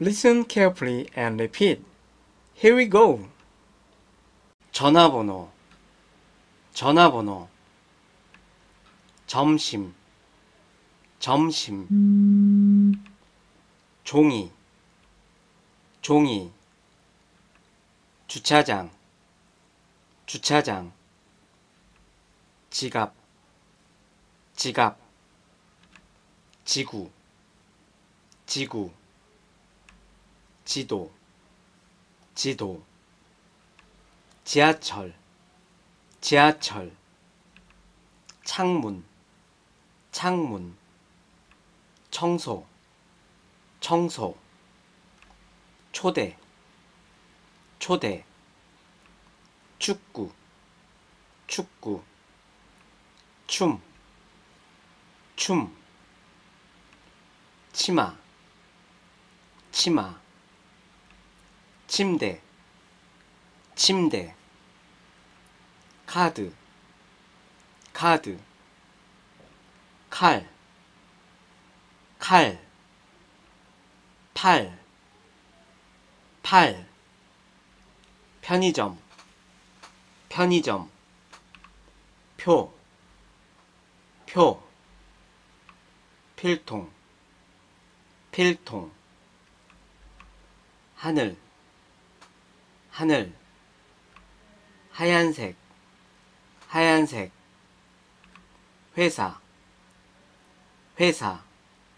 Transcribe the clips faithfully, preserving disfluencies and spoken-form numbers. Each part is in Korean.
Listen carefully and repeat. Here we go. 전화번호, 전화번호. 점심, 점심. 종이, 종이. 주차장, 주차장. 지갑, 지갑. 지구, 지구. 지도, 지도. 지하철, 지하철. 창문, 창문. 청소, 청소. 초대, 초대. 축구, 축구. 춤, 춤. 치마, 치마. 침대, 침대. 카드, 카드. 칼, 칼. 팔, 팔. 편의점, 편의점. 표, 표. 필통, 필통. 하늘, 하늘. 하얀색, 하얀색. 회사, 회사.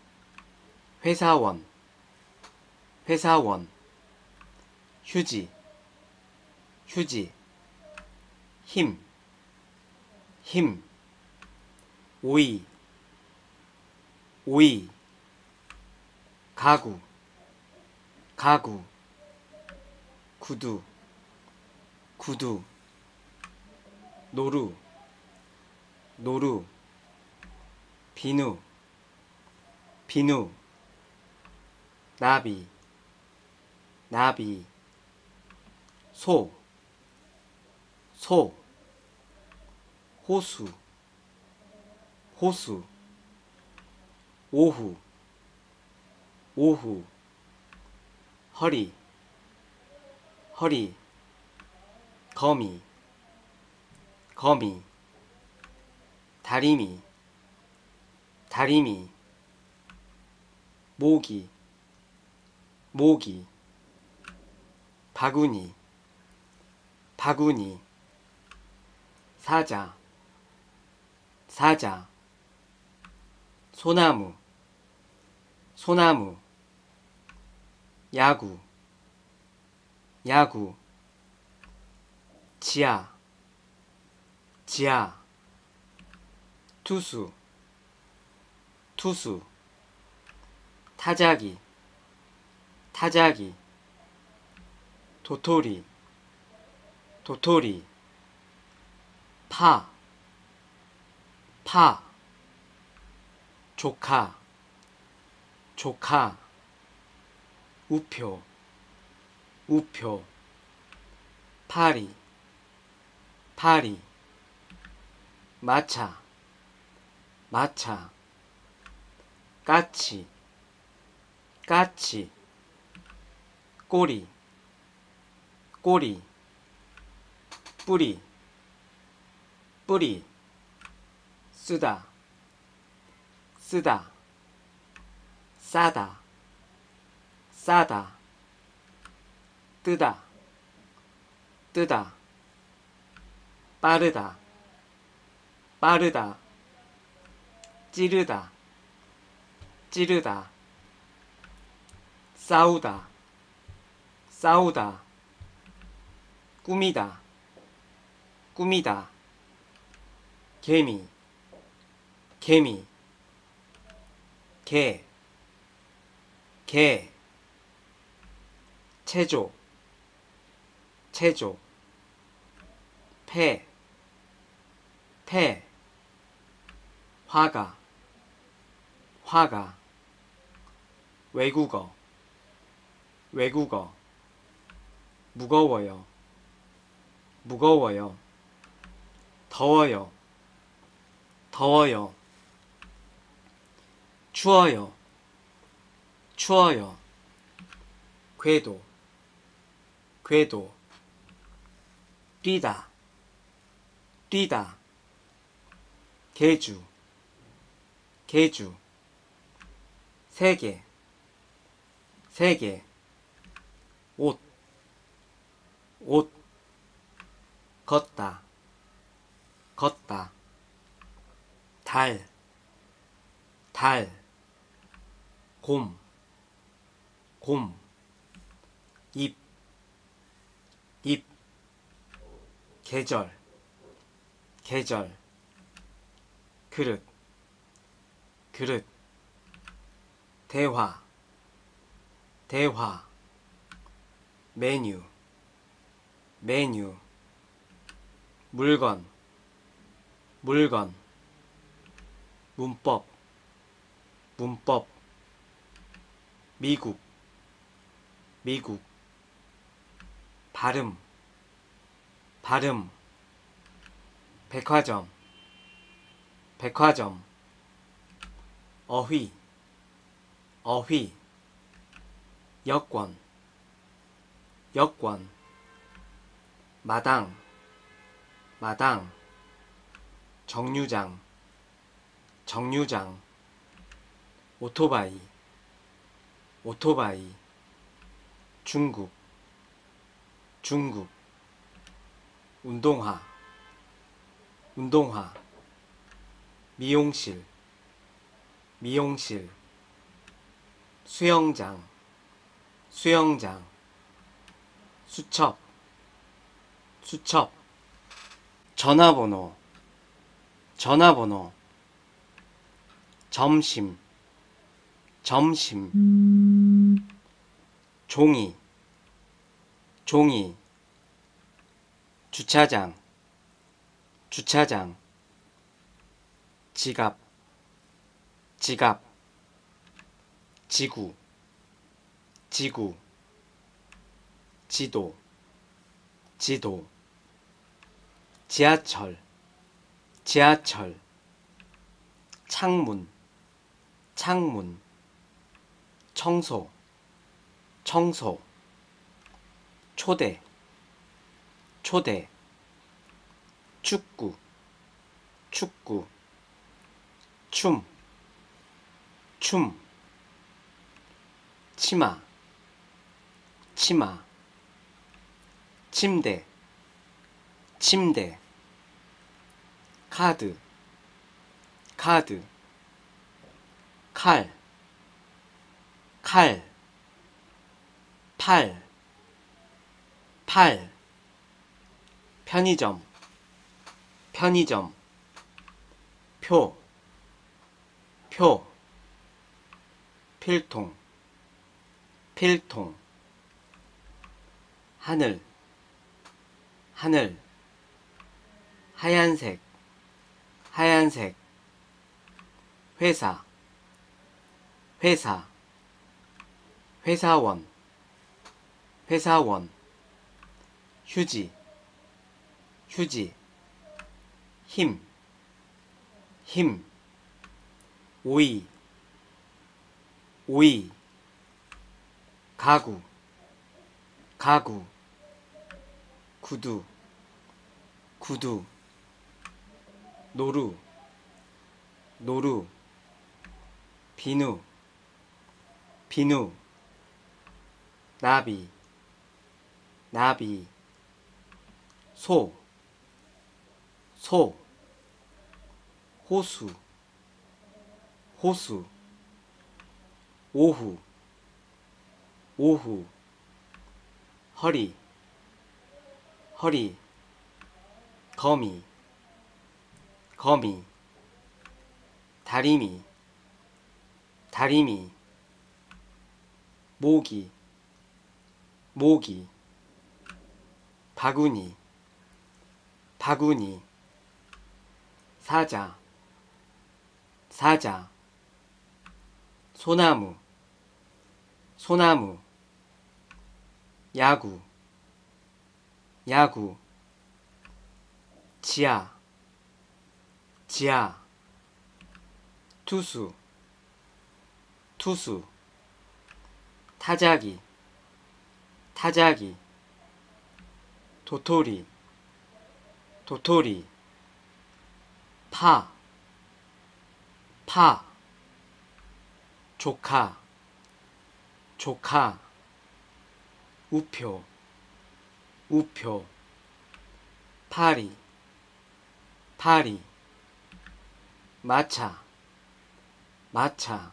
회사원, 회사원. 휴지, 휴지. 힘, 힘. 오이, 오이. 가구, 가구. 구두, 구두. 노루, 노루. 비누, 비누. 나비, 나비. 소, 소. 호수, 호수. 오후, 오후. 허리, 허리. 거미, 거미. 다리미, 다리미. 모기, 모기. 바구니, 바구니. 사자, 사자. 소나무, 소나무. 야구, 야구. 지하, 지하. 투수, 투수. 타자기, 타자기. 도토리, 도토리. 파, 파. 조카, 조카. 우표, 우표. 파리, 파리. 마차, 마차. 까치, 까치. 꼬리, 꼬리. 뿌리, 뿌리. 쓰다, 쓰다. 싸다, 싸다. 뜨다, 뜨다. 빠르다, 빠르다. 찌르다, 찌르다. 싸우다, 싸우다. 꾸미다, 꾸미다. 개미, 개미. 개, 개. 체조, 체조. 폐, 폐. 화가, 화가. 외국어, 외국어. 무거워요, 무거워요. 더워요, 더워요. 추워요, 추워요. 궤도, 궤도. 뛰다, 뛰다. 개주, 개주. 세계, 세계. 옷, 옷. 걷다, 걷다. 달, 달. 곰, 곰. 잎, 잎. 계절, 계절. 그릇, 그릇. 대화, 대화. 메뉴, 메뉴. 물건, 물건. 문법, 문법. 미국, 미국. 발음, 발음. 백화점, 백화점. 어휘, 어휘. 여권, 여권. 마당, 마당. 정류장, 정류장. 오토바이, 오토바이. 중국, 중국. 운동화, 운동화. 미용실, 미용실. 수영장, 수영장. 수첩, 수첩. 전화번호, 전화번호. 점심, 점심. 종이, 종이. 주차장, 주차장. 지갑, 지갑. 지구, 지구. 지도, 지도. 지하철, 지하철. 창문, 창문. 청소, 청소. 초대, 초대. 축구, 축구. 춤, 춤. 치마, 치마. 침대, 침대. 카드, 카드. 칼, 칼. 팔, 팔. 편의점, 편의점. 표, 표. 필통, 필통. 하늘, 하늘. 하얀색, 하얀색. 회사, 회사. 회사원, 회사원. 휴지, 휴지. 힘, 힘. 오이, 오이. 가구, 가구. 구두, 구두. 노루, 노루. 비누, 비누. 나비, 나비. 소, 소. 호수, 호수. 오후, 오후. 허리, 허리. 거미, 거미. 다리미, 다리미. 모기, 모기. 바구니, 바구니. 사자, 사자. 소나무, 소나무. 야구, 야구. 지하, 지하. 투수, 투수. 타자기, 타자기, 도토리, 도토리, 파, 파, 조카, 조카, 우표, 우표, 파리, 파리, 마차, 마차,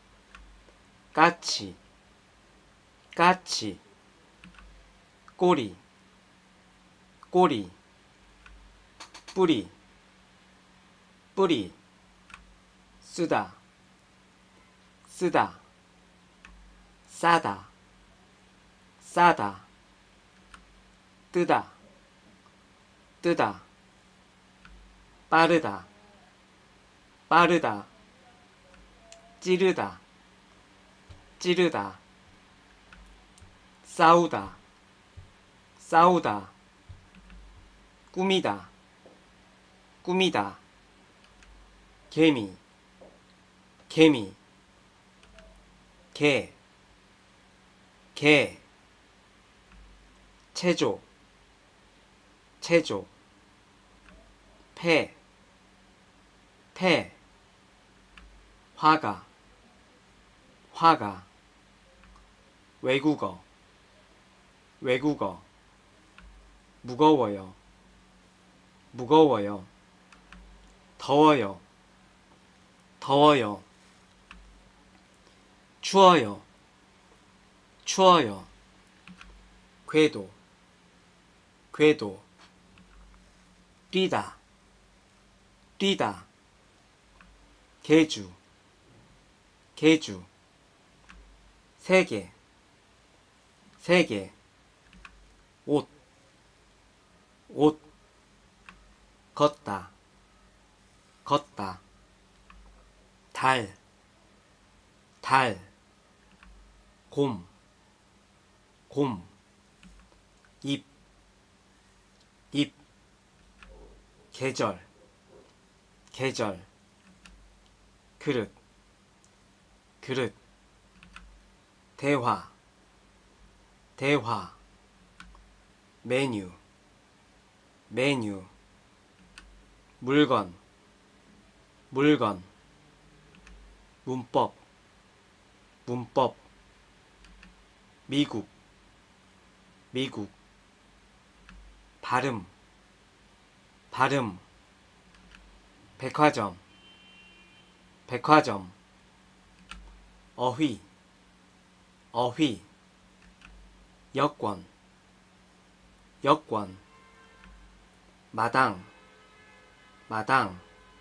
까치, 까치, 꼬리, 꼬리, 뿌리, 뿌리, 쓰다, 쓰다, 싸다, 싸다, 뜨다, 뜨다, 빠르다, 빠르다, 찌르다, 찌르다, 싸우다, 싸우다, 꾸미다, 꾸미다, 개미, 개미, 개, 개, 체조, 체조, 폐, 폐, 화가, 화가, 외국어, 외국어, 무거워요, 무거워요, 더워요, 더워요, 추워요, 추워요, 궤도, 궤도, 뛰다, 뛰다, 개주, 개주, 세계, 세계, 옷, 옷, 걷다, 걷다, 달, 달, 곰, 곰, 잎, 잎, 계절, 계절, 그릇, 그릇, 대화, 대화, 메뉴, 메뉴, 물건, 물건, 문법, 문법, 미국, 미국, 발음, 발음, 백화점, 백화점, 어휘, 어휘, 여권, 여권, 마당, 마당,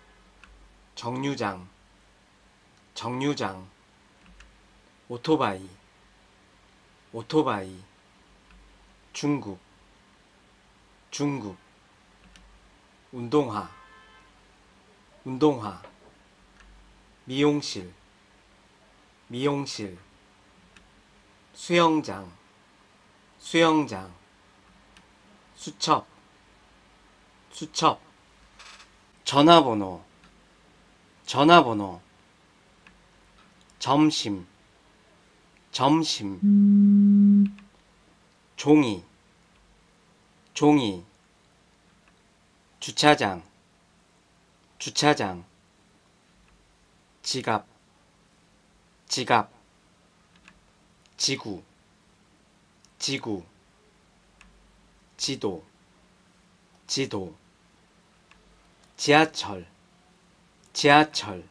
정류장, 정류장, 오토바이, 오토바이, 중국, 중국, 운동화, 운동화, 미용실, 미용실, 수영장, 수영장, 수첩, 수첩, 전화번호, 전화번호, 점심, 점심, 종이, 종이, 주차장, 주차장, 지갑, 지갑, 지구, 지구, 지도, 지도, 지하철, 지하철,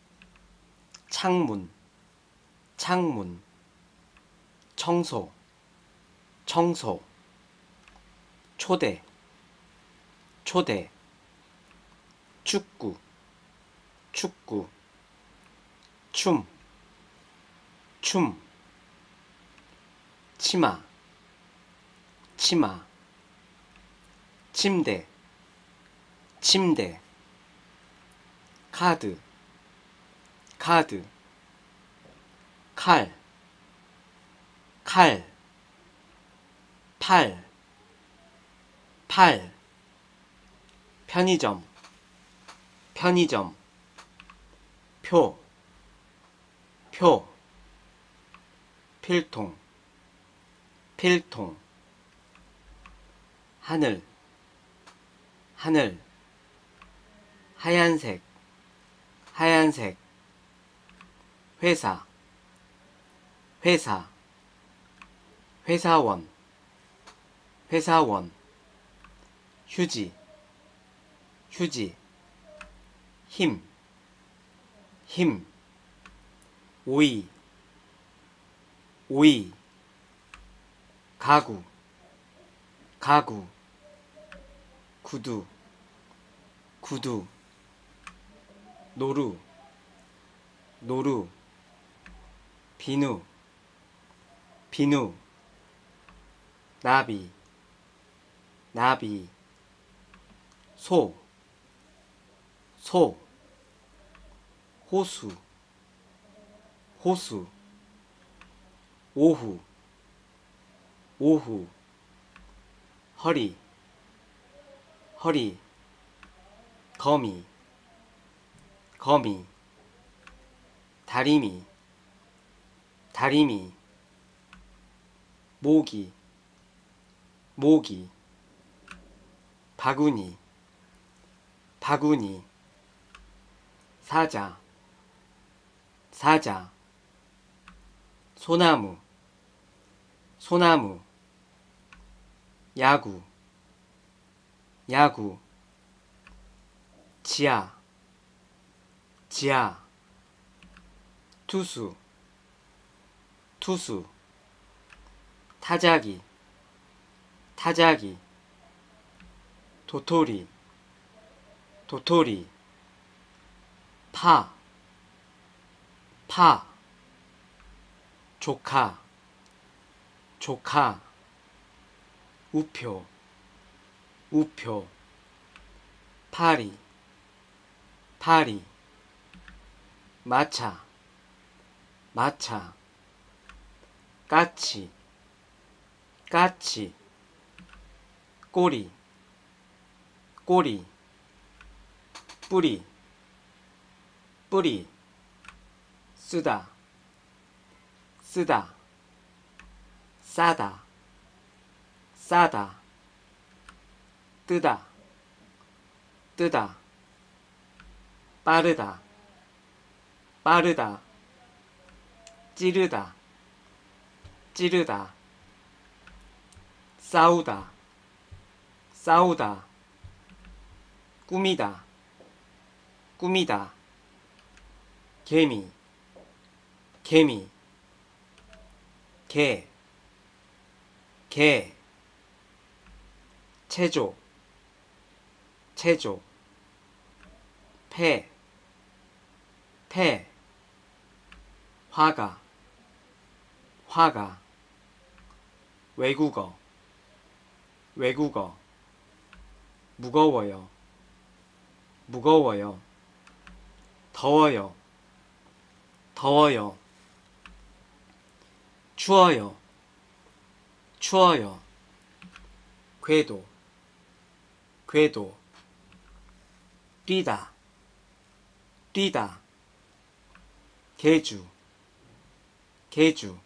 창문, 창문, 청소, 청소, 초대, 초대, 축구, 축구, 춤, 춤, 치마, 치마, 침대, 침대, 카드, 카드, 칼, 칼, 팔, 팔, 편의점, 편의점, 표, 표, 필통, 필통, 하늘, 하늘, 하얀색, 하얀색, 회사, 회사, 회사원, 회사원, 휴지, 휴지, 힘, 힘, 오이, 오이, 가구, 가구, 구두, 구두, 노루, 노루, 비누, 비누, 나비, 나비, 소, 소, 호수, 호수, 오후, 오후, 허리, 허리, 거미, 거미, 다리미, 다리미, 모기, 모기, 바구니, 바구니, 사자, 사자, 소나무, 소나무, 야구, 야구, 지하, 지하, 투수, 투수, 타자기, 타자기, 도토리, 도토리, 파, 파, 조카, 조카, 우표, 우표, 파리, 파리, 마차, 마차, 까치, 까치, 꼬리, 꼬리, 뿌리, 뿌리, 쓰다, 쓰다, 싸다, 싸다, 뜨다, 뜨다, 빠르다, 빠르다, 찌르다, 찌르다, 싸우다, 싸우다, 꾸미다, 꾸미다, 개미, 개미, 개, 개, 체조, 체조, 폐, 폐, 화가, 화가, 외국어, 외국어, 무거워요, 무거워요, 더워요, 더워요, 추워요, 추워요, 궤도, 궤도, 뛰다, 뛰다, 개주, 개주,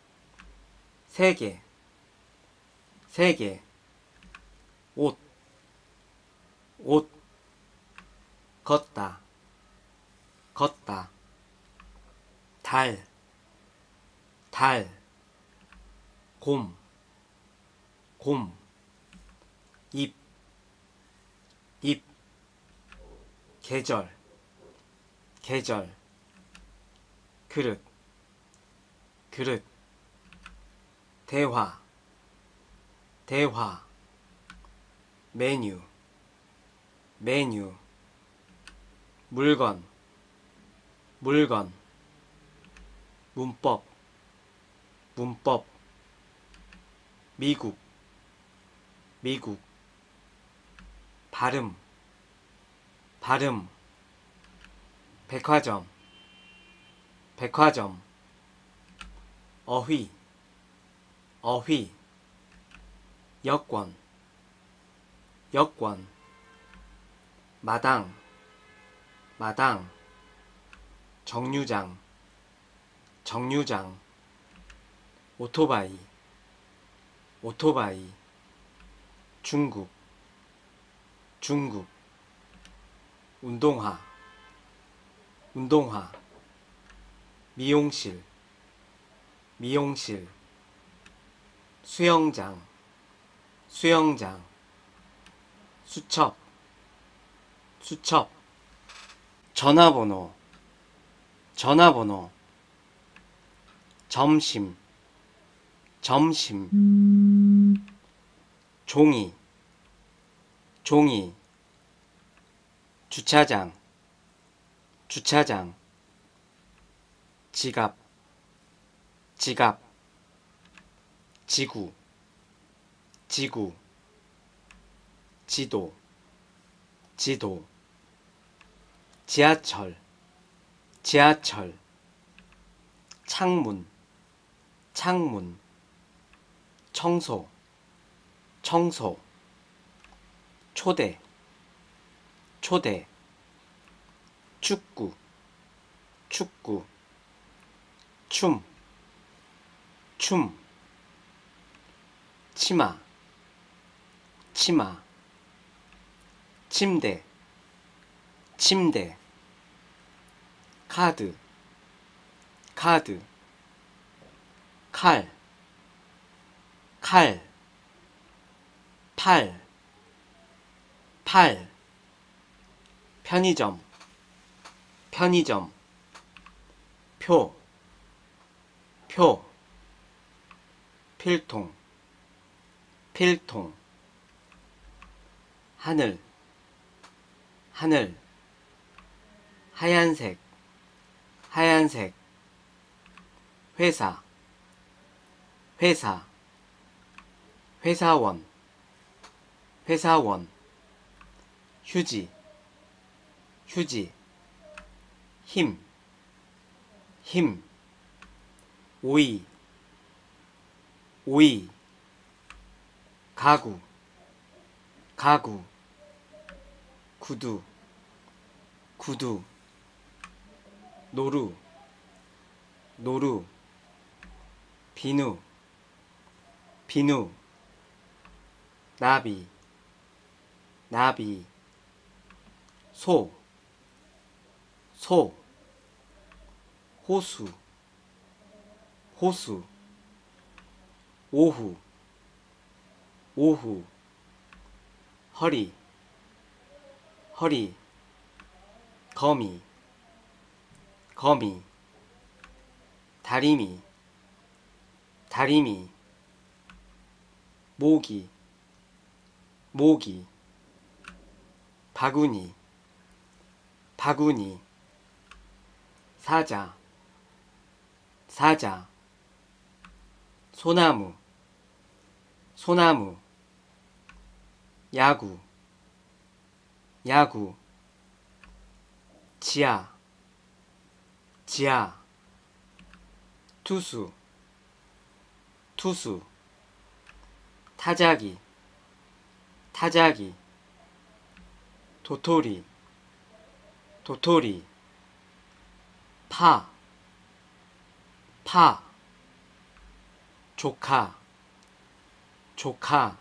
세계, 세계, 옷, 옷, 걷다, 걷다, 달, 달, 곰, 곰, 잎, 잎, 계절, 계절, 그릇, 그릇, 대화, 대화, 메뉴, 메뉴, 물건, 물건, 문법, 문법, 미국, 미국, 발음, 발음, 백화점, 백화점, 어휘, 어휘, 여권, 여권, 마당, 마당, 정류장, 정류장, 오토바이, 오토바이 중국 중국 운동화 운동화 미용실 미용실 수영장 수영장 수첩 수첩 전화번호 전화번호 점심 점심 종이 종이 주차장 주차장 지갑 지갑 지구 지구 지도 지도 지하철 지하철 창문 창문 청소 청소 초대 초대 축구 축구 춤 춤 치마 치마 침대 침대 카드 카드 칼 칼 팔 팔 편의점 편의점 표 표 필통 필통 하늘 하늘 하얀색 하얀색 회사 회사 회사원 회사원 휴지 휴지 힘 힘 오이 오이 가구 가구 구두 구두 노루 노루 비누 비누 나비 나비 소 소 호수 호수 오후 오후 허리 허리 거미 거미 다리미 다리미 모기 모기 바구니 바구니 사자 사자 소나무 소나무 야구 야구 지하 지하 투수 투수 타자기 타자기 도토리 도토리 파 파 조카 조카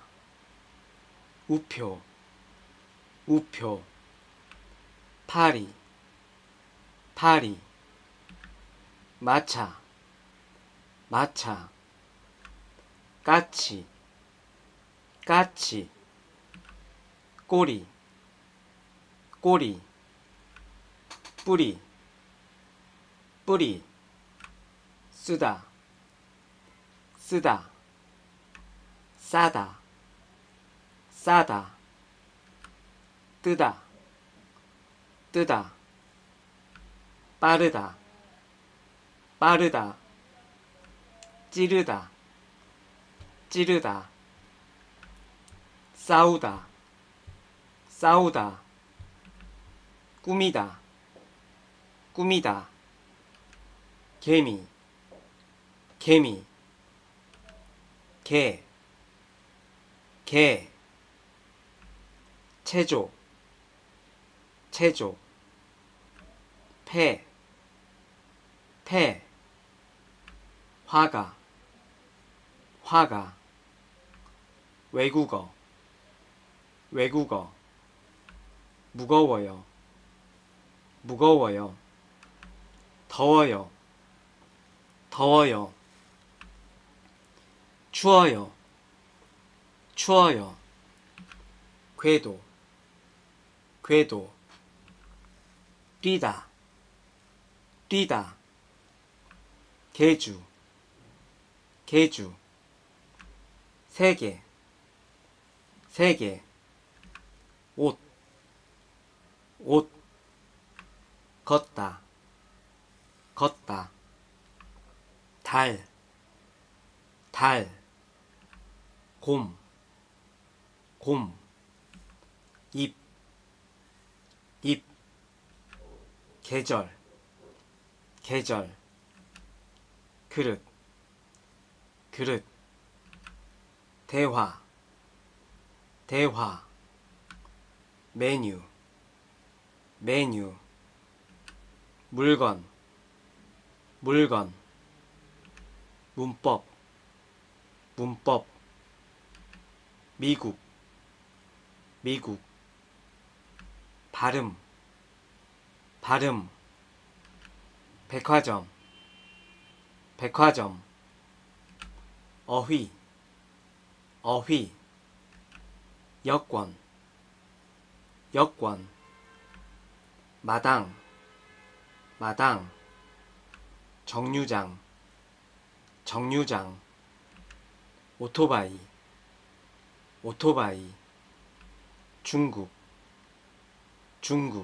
우표 우표 파리 파리 마차 마차 까치 까치 꼬리 꼬리 뿌리 뿌리 쓰다 쓰다 싸다 싸다 뜨다 뜨다 빠르다 빠르다 찌르다 찌르다 싸우다 싸우다 꾸미다 꾸미다 개미 개미 개 개 체조 체조 폐 폐 화가 화가 외국어, 외국어. 무거워요, 무거워요. 더워요, 더워요. 추워요, 추워요. 궤도, 궤도. 뛰다, 뛰다. 개주, 개주. 세계, 세계. 옷, 옷. 걷다, 걷다. 달, 달. 곰, 곰. 잎, 잎. 계절, 계절. 그릇, 그릇. 대화, 대화. 메뉴, 메뉴. 물건, 물건. 문법, 문법. 미국, 미국. 발음, 발음. 백화점, 백화점. 어휘, 어휘. 여권, 여권. 마당, 마당. 정류장, 정류장. 오토바이, 오토바이. 중국, 중국.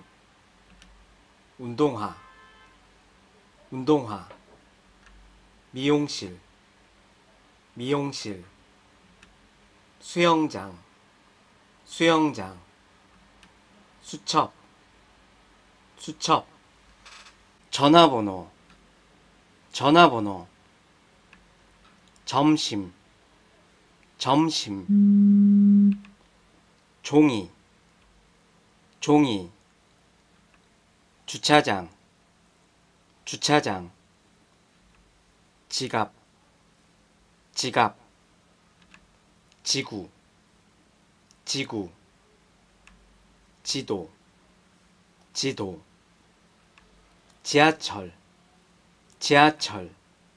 운동화, 운동화. 미용실, 미용실. 수영장, 수영장. 수첩, 수첩. 전화번호, 전화번호. 점심, 점심. 종이, 종이. 주차장, 주차장. 지갑, 지갑. 지구, 지구. 지도, 지도. 지하철, 지하철.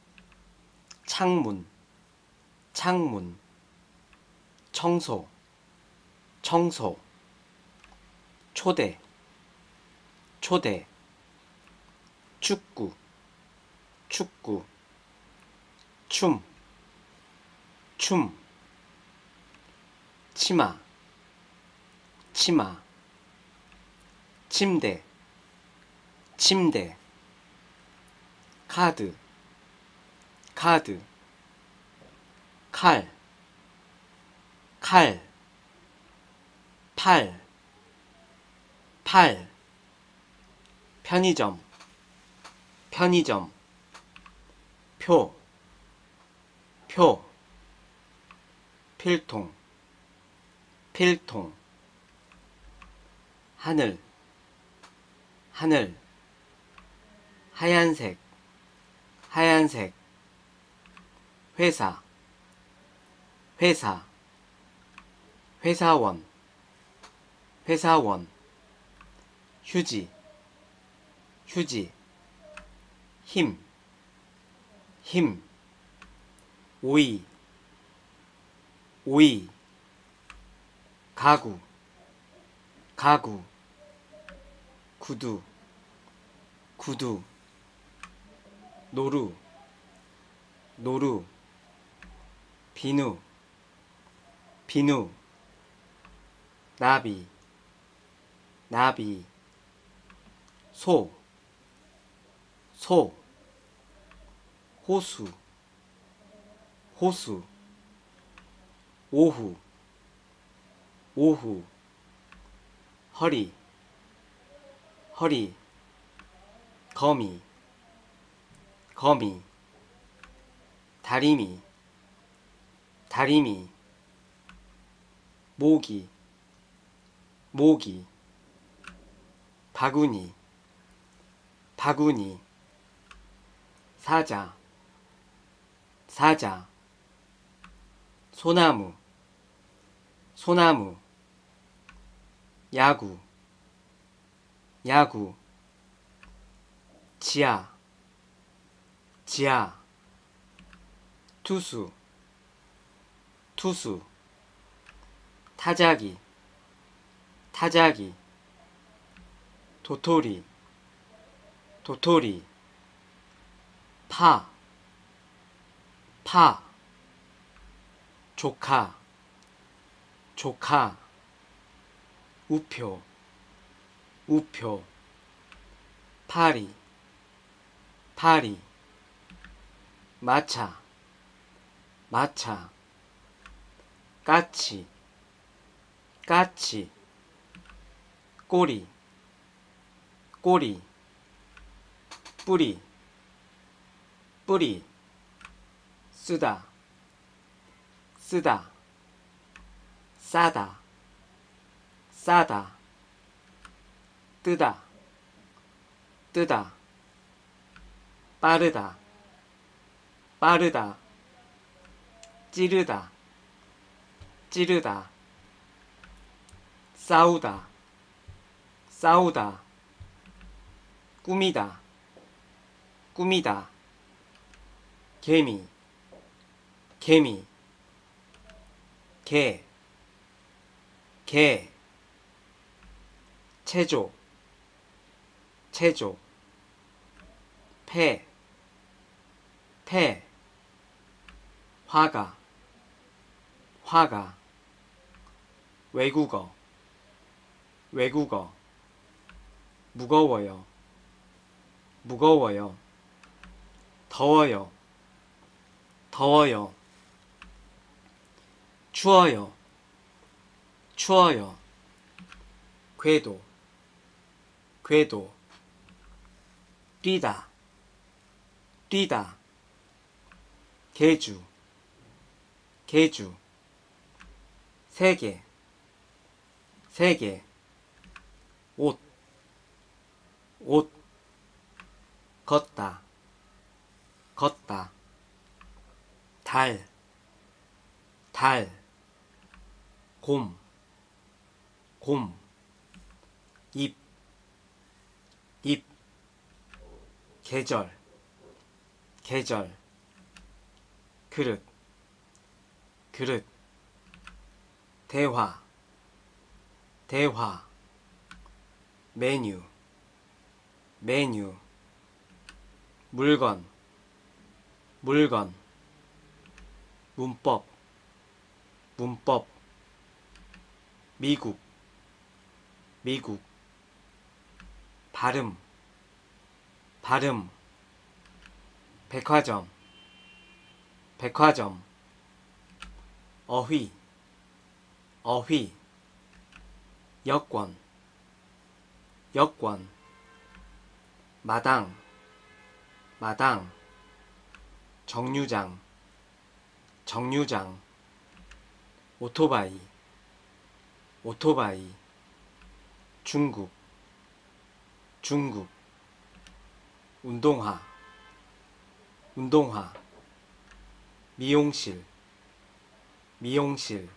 창문, 창문. 청소, 청소. 초대, 초대. 축구, 축구. 춤, 춤. 치마, 치마. 침대, 침대. 카드, 카드. 칼, 칼. 팔, 팔. 편의점, 편의점. 표, 표. 필통, 필통. 하늘, 하늘. 하얀색, 하얀색. 회사, 회사. 회사원, 회사원. 휴지, 휴지. 힘, 힘. 오이, 오이. 가구, 가구. 구두, 구두. 노루, 노루. 비누, 비누. 나비, 나비. 소, 소. 호수, 호수. 오후, 오후. 허리, 허리. 거미, 거미. 다리미, 다리미. 모기, 모기. 바구니, 바구니. 사자, 사자. 소나무, 소나무, 야구, 야구, 지하, 지하, 투수, 투수, 타자기, 타자기, 도토리, 도토리, 파, 파, 조카, 조카, 우표, 우표, 파리, 파리, 마차, 마차, 까치, 까치, 꼬리, 꼬리, 뿌리, 뿌리, 쓰다, 쓰다, 싸다, 싸다, 뜨다, 뜨다, 빠르다, 빠르다, 찌르다, 찌르다, 싸우다, 싸우다, 꾸미다, 꾸미다, 개미, 개미, 개, 개, 체조, 체조, 폐, 폐, 화가, 화가, 외국어, 외국어, 무거워요, 무거워요, 더워요, 더워요, 추워요, 추워요, 궤도, 궤도, 뛰다, 뛰다, 개주, 개주, 세계, 세계, 옷, 옷, 걷다, 걷다, 달, 달, 곰, 곰, 잎, 잎, 계절, 계절, 그릇, 그릇, 대화, 대화, 메뉴, 메뉴, 물건, 물건, 문법, 문법, 미국, 미국, 발음, 발음, 백화점, 백화점, 어휘, 어휘, 여권, 여권, 마당, 마당, 정류장, 정류장, 오토바이, 오토바이, 중국, 중국, 운동화, 운동화, 미용실, 미용실,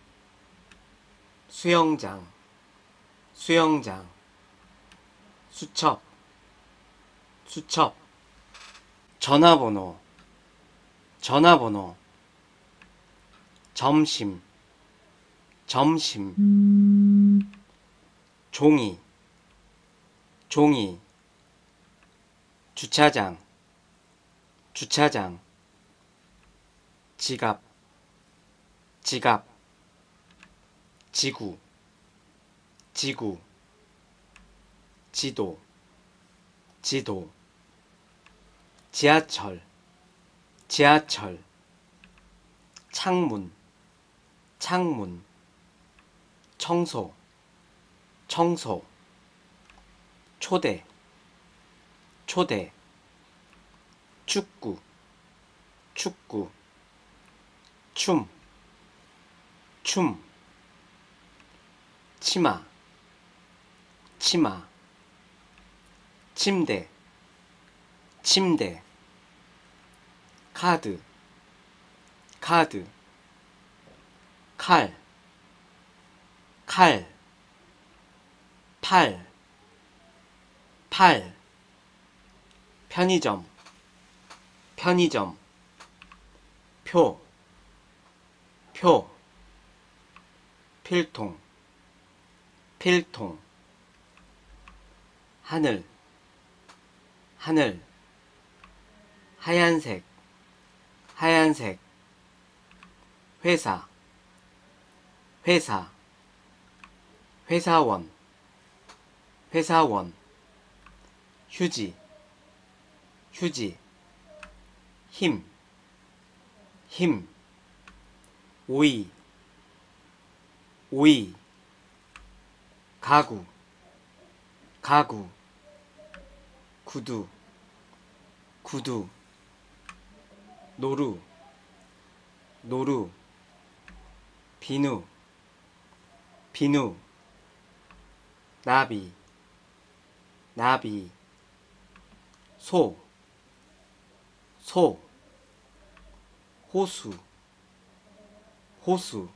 수영장, 수영장, 수첩, 수첩, 전화번호, 전화번호, 점심, 점심, 종이, 종이, 주차장, 주차장, 지갑, 지갑, 지구, 지구, 지도, 지도, 지하철, 지하철, 창문, 창문, 청소, 청소, 초대, 초대, 축구, 축구, 춤, 춤, 치마, 치마, 침대, 침대, 카드, 카드, 칼, 칼, 팔, 팔. 편의점, 편의점. 표, 표. 필통, 필통. 하늘, 하늘. 하얀색, 하얀색. 회사, 회사. 회사원, 회사원. 휴지, 휴지. 힘, 힘. 오이, 오이. 가구, 가구. 구두, 구두. 노루, 노루. 비누, 비누. 나비, 나비. 소, 소. 호수, 호수.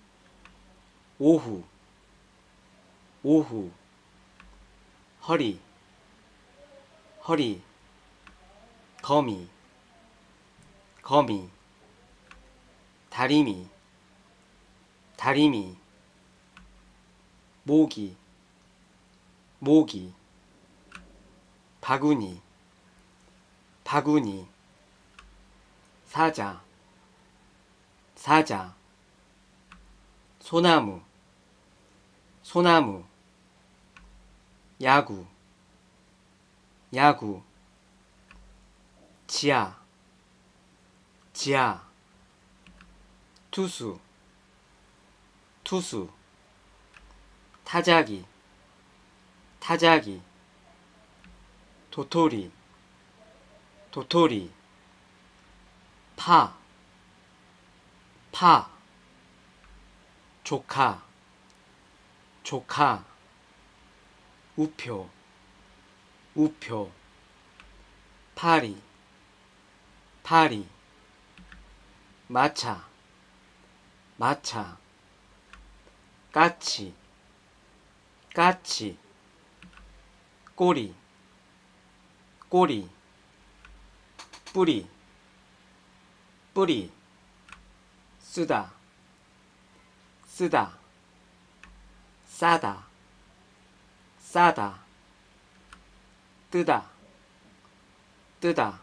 오후, 오후. 허리, 허리. 거미, 거미. 다리미, 다리미. 모기, 모기. 바구니, 바구니. 사자, 사자. 소나무, 소나무. 야구, 야구. 지하, 지하. 투수, 투수. 타자기, 타자기. 도토리, 도토리. 파, 파. 조카, 조카. 우표, 우표. 파리, 파리. 마차, 마차. 까치, 까치. 꼬리, 꼬리. 뿌리, 뿌리. 쓰다, 쓰다. 싸다, 싸다. 뜨다, 뜨다.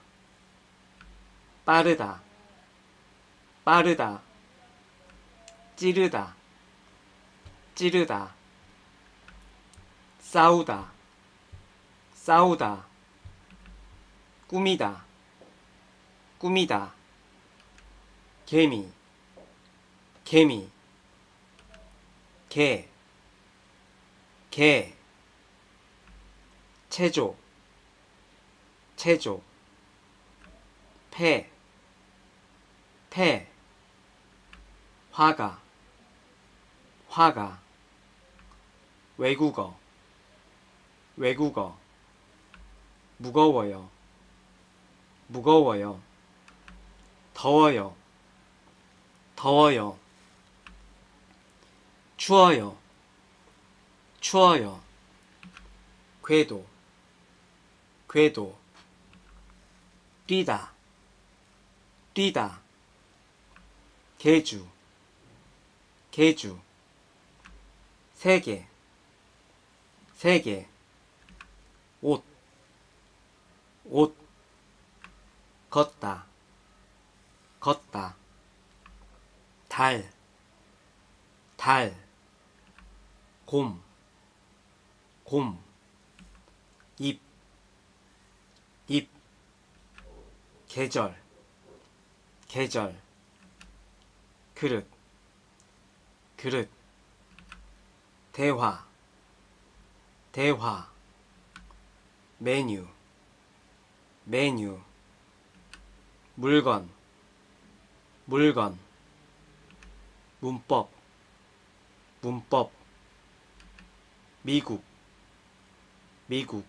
빠르다, 빠르다. 찌르다, 찌르다. 싸우다, 싸우다. 꾸미다, 꾸미다. 개미, 개미. 개, 개. 체조, 체조. 폐, 폐. 화가, 화가. 외국어, 외국어. 무거워요, 무거워요. 더워요, 더워요. 추워요, 추워요. 궤도, 궤도. 뛰다, 뛰다. 개주, 개주. 세계, 세계. 옷, 옷. 걷다, 걷다. 달, 달. 곰, 곰. 잎, 잎. 계절, 계절. 그릇, 그릇. 대화, 대화. 메뉴, 메뉴. 물건, 물건. 문법, 문법. 미국, 미국.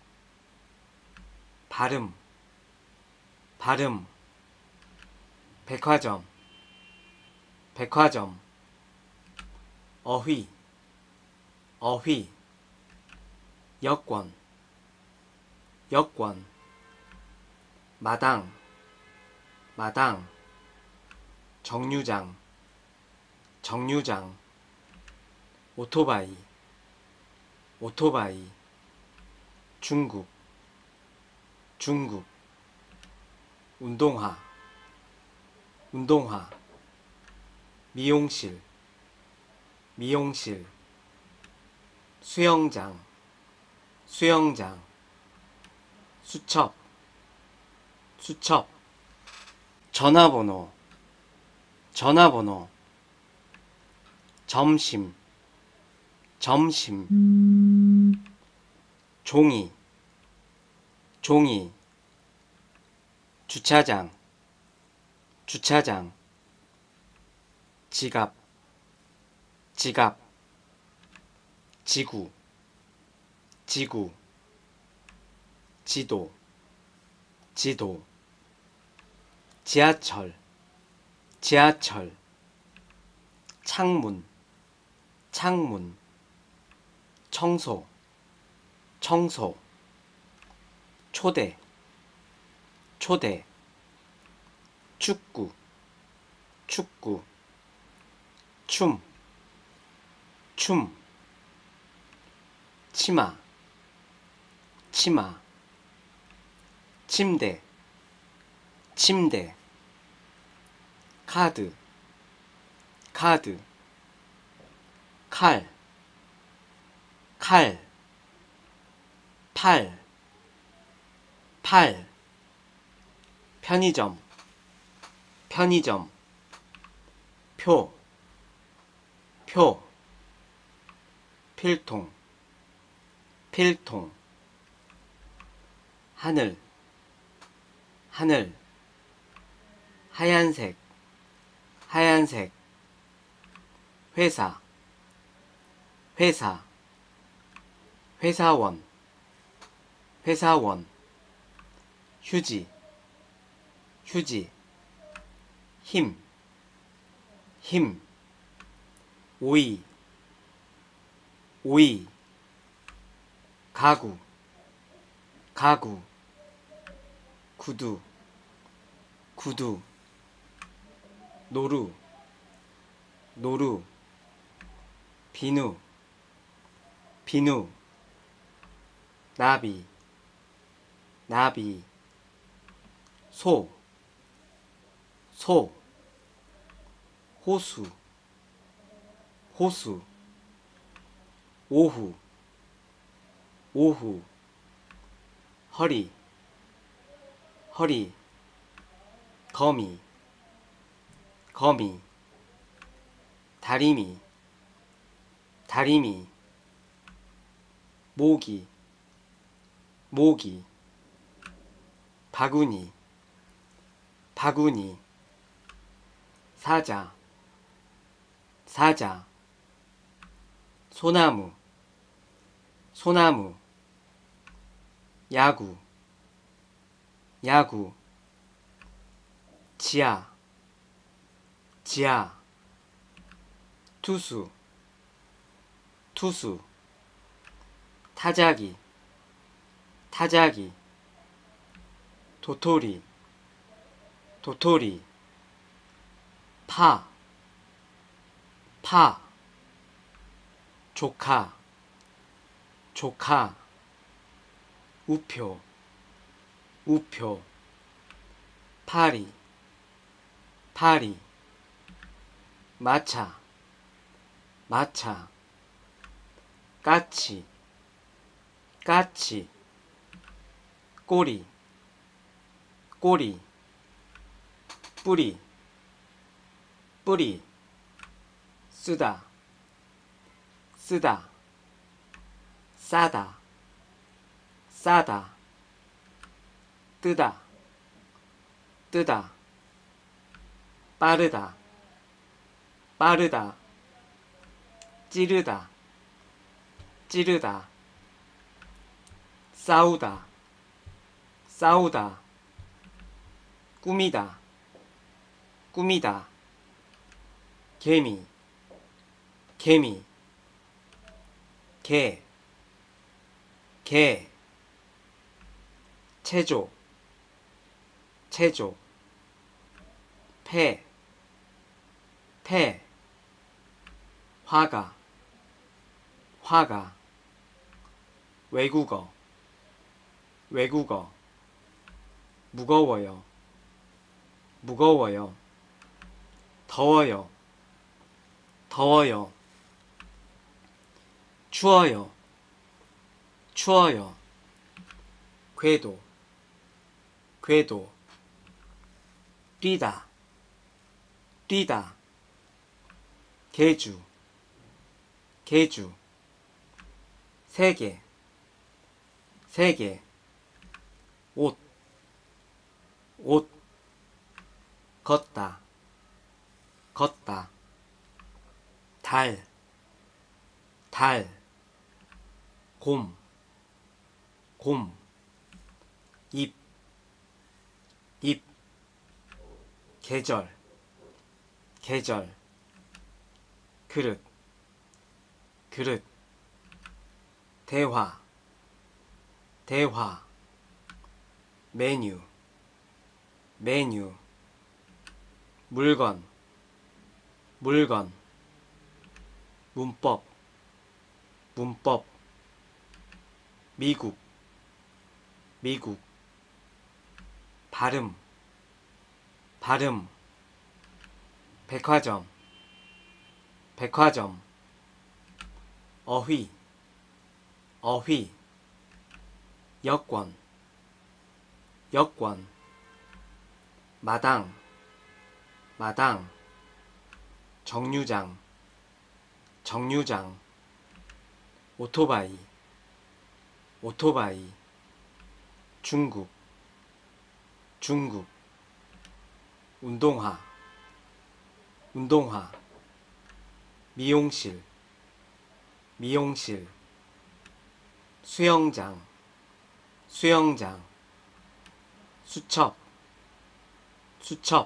발음, 발음. 백화점, 백화점. 어휘, 어휘, 여권, 여권, 마당, 마당, 정류장, 정류장, 오토바이, 오토바이, 중국, 중국, 운동화, 운동화, 미용실, 미용실, 수영장, 수영장, 수첩, 수첩, 전화번호, 전화번호, 점심, 점심, 종이, 종이, 주차장, 주차장, 지갑, 지갑, 지구, 지구, 지도, 지도, 지하철, 지하철, 창문, 창문, 청소, 청소, 초대, 초대, 축구, 축구, 춤, 춤, 치마, 치마, 침대, 침대, 카드, 카드, 칼, 칼, 팔, 팔, 편의점, 편의점, 표, 표, 필통, 필통, 하늘, 하늘, 하얀색, 하얀색, 회사, 회사, 회사원, 회사원, 휴지, 휴지, 힘, 힘, 오이, 오이, 가구, 가구, 구두, 구두, 노루, 노루, 비누, 비누, 나비, 나비, 소, 소, 호수, 호수, 오후, 오후, 허리, 허리, 거미, 거미, 다리미, 다리미, 모기, 모기, 바구니, 바구니, 사자, 사자, 소나무, 소나무, 야구, 야구, 지하, 지하, 투수, 투수, 타자기, 타자기, 도토리, 도토리, 파, 파, 조카, 조카, 우표, 우표, 파리, 파리, 마차, 마차, 까치, 까치, 꼬리, 꼬리, 뿌리, 뿌리, 쓰다, 쓰다, 싸다, 싸다, 뜨다, 뜨다, 빠르다, 빠르다, 찌르다, 찌르다, 싸우다, 싸우다, 꾸미다, 꾸미다, 개미, 개미, 개, 개, 체조, 체조, 폐, 폐, 화가, 화가, 외국어, 외국어, 무거워요, 무거워요, 더워요, 더워요, 추워요, 추워요, 궤도, 궤도, 뛰다, 뛰다, 개주, 개주, 세계, 세계, 옷, 옷, 걷다, 걷다, 달, 달, 곰, 곰, 잎, 잎, 계절, 계절, 그릇, 그릇, 대화, 대화, 메뉴, 메뉴, 물건, 물건, 문법, 문법, 미국, 미국, 발음, 발음, 백화점, 백화점, 어휘, 어휘, 여권, 여권, 마당, 마당, 정류장, 정류장, 오토바이, 오토바이, 중국, 중국, 운동화, 운동화, 미용실, 미용실, 수영장, 수영장, 수첩, 수첩,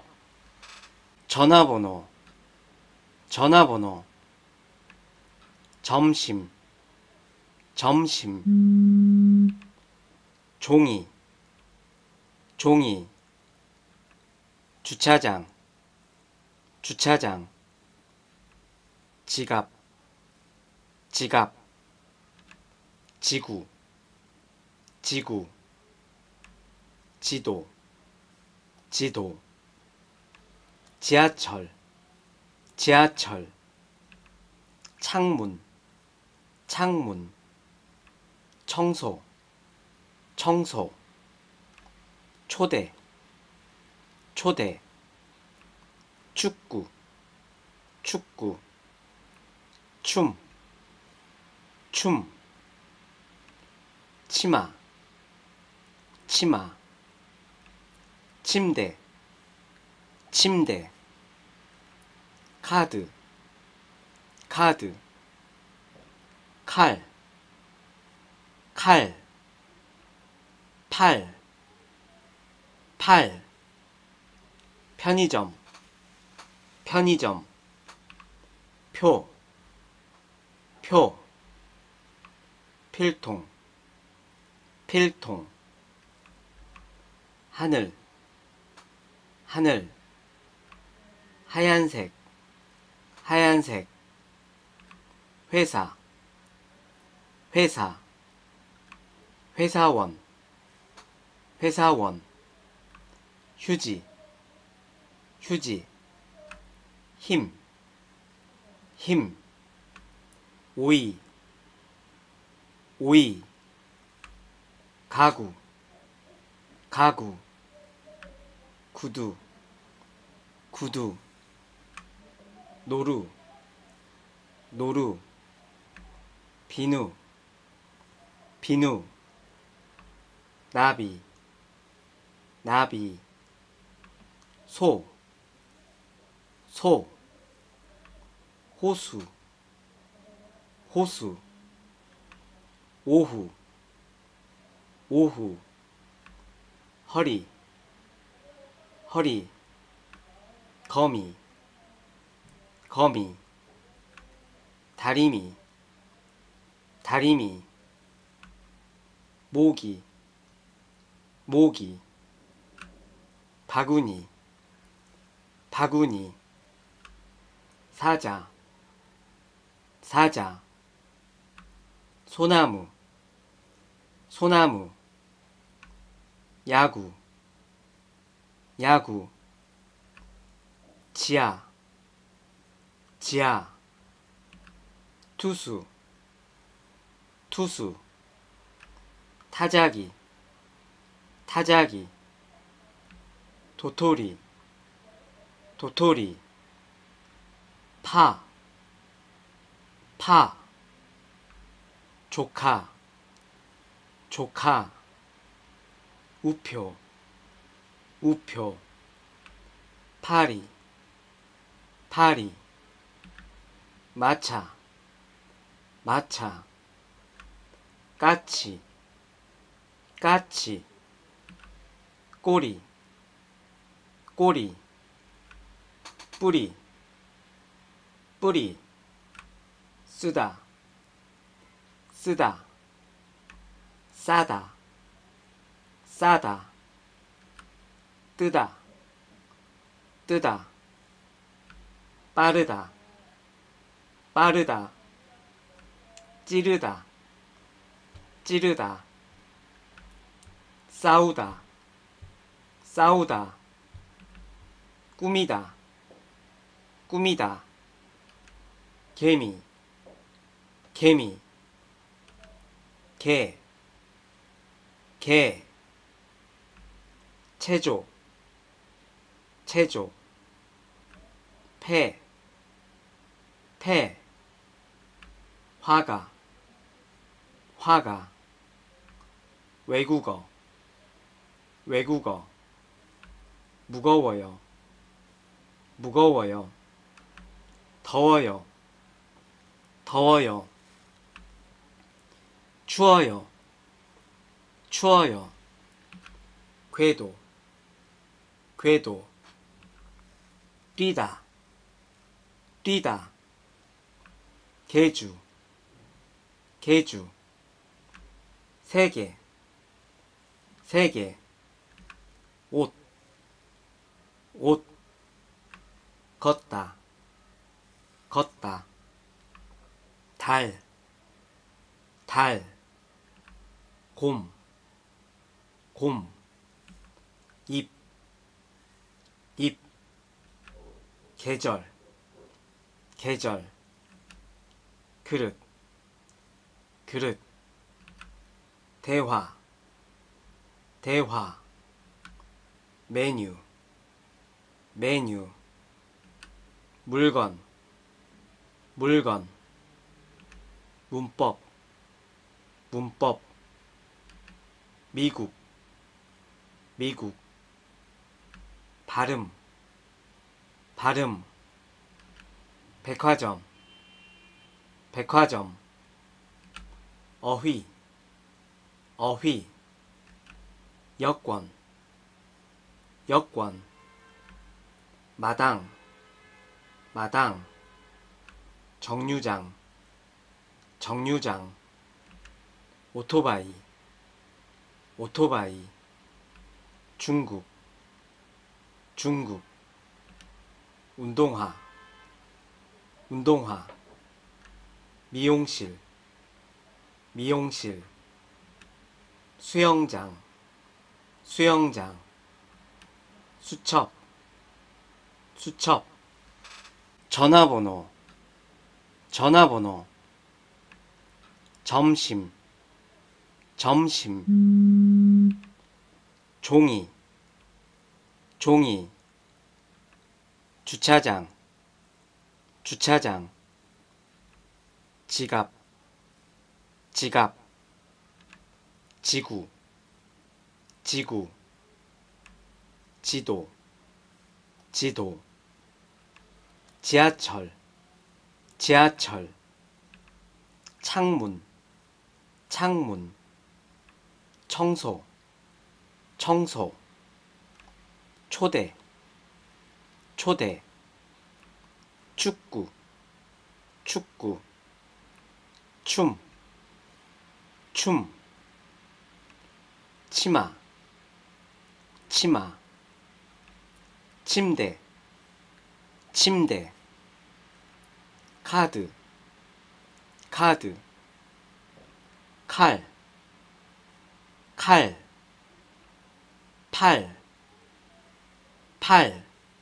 전화번호, 전화번호, 점심, 점심, 종이, 종이, 주차장, 주차장, 지갑, 지갑, 지구, 지구, 지도, 지도, 지하철, 지하철, 창문, 창문, 청소, 청소, 초대, 초대, 축구, 축구, 춤, 춤, 치마, 치마, 침대, 침대, 카드, 카드, 칼, 칼, 팔, 팔, 편의점, 편의점, 표, 표, 필통, 필통, 하늘, 하늘, 하얀색, 하얀색, 회사, 회사, 회사원, 회사원, 휴지, 휴지, 힘, 힘, 오이, 오이, 가구, 가구, 구두, 구두, 노루, 노루, 비누, 비누, 나비, 나비, 소, 소, 호수, 호수, 오후, 오후, 허리, 허리, 거미, 거미, 다리미, 다리미, 모기, 모기, 바구니, 바구니, 사자, 사자, 소나무, 소나무, 야구, 야구, 지하, 지하, 투수, 투수, 타자기, 타자기, 도토리, 도토리, 파, 파, 조카, 조카, 우표, 우표, 파리, 파리, 마차, 마차, 까치, 까치, 꼬리, 꼬리, 뿌리, 뿌리, 쓰다, 쓰다, 싸다, 싸다, 뜨다, 뜨다, 빠르다, 빠르다, 찌르다, 찌르다, 싸우다, 싸우다, 꾸미다, 꾸미다, 개미, 개미, 개, 개, 체조, 체조, 폐, 폐, 화가, 화가, 외국어, 외국어, 무거워요, 무거워요, 더워요, 더워요, 추워요, 추워요, 궤도, 궤도, 뛰다, 뛰다, 개주, 개주, 세계, 세계, 옷, 옷, 걷다, 걷다, 달, 달, 곰, 곰, 잎, 잎, 계절, 계절, 그릇, 그릇, 대화, 대화, 메뉴, 메뉴, 물건, 물건, 문법, 문법, 미국, 미국, 발음, 발음, 백화점, 백화점, 어휘, 어휘, 여권, 여권, 마당, 마당, 정류장, 정류장, 오토바이, 오토바이, 중국, 중국, 운동화, 운동화, 미용실, 미용실, 수영장, 수영장, 수첩, 수첩, 전화번호, 전화번호, 점심, 점심, 종이, 종이, 주차장, 주차장, 지갑, 지갑, 지구, 지구, 지도, 지도, 지하철, 지하철, 창문, 창문, 청소, 청소, 초대, 초대, 축구, 축구, 춤, 춤, 치마, 치마, 침대, 침대, 카드, 카드, 칼, 칼, 팔, 팔,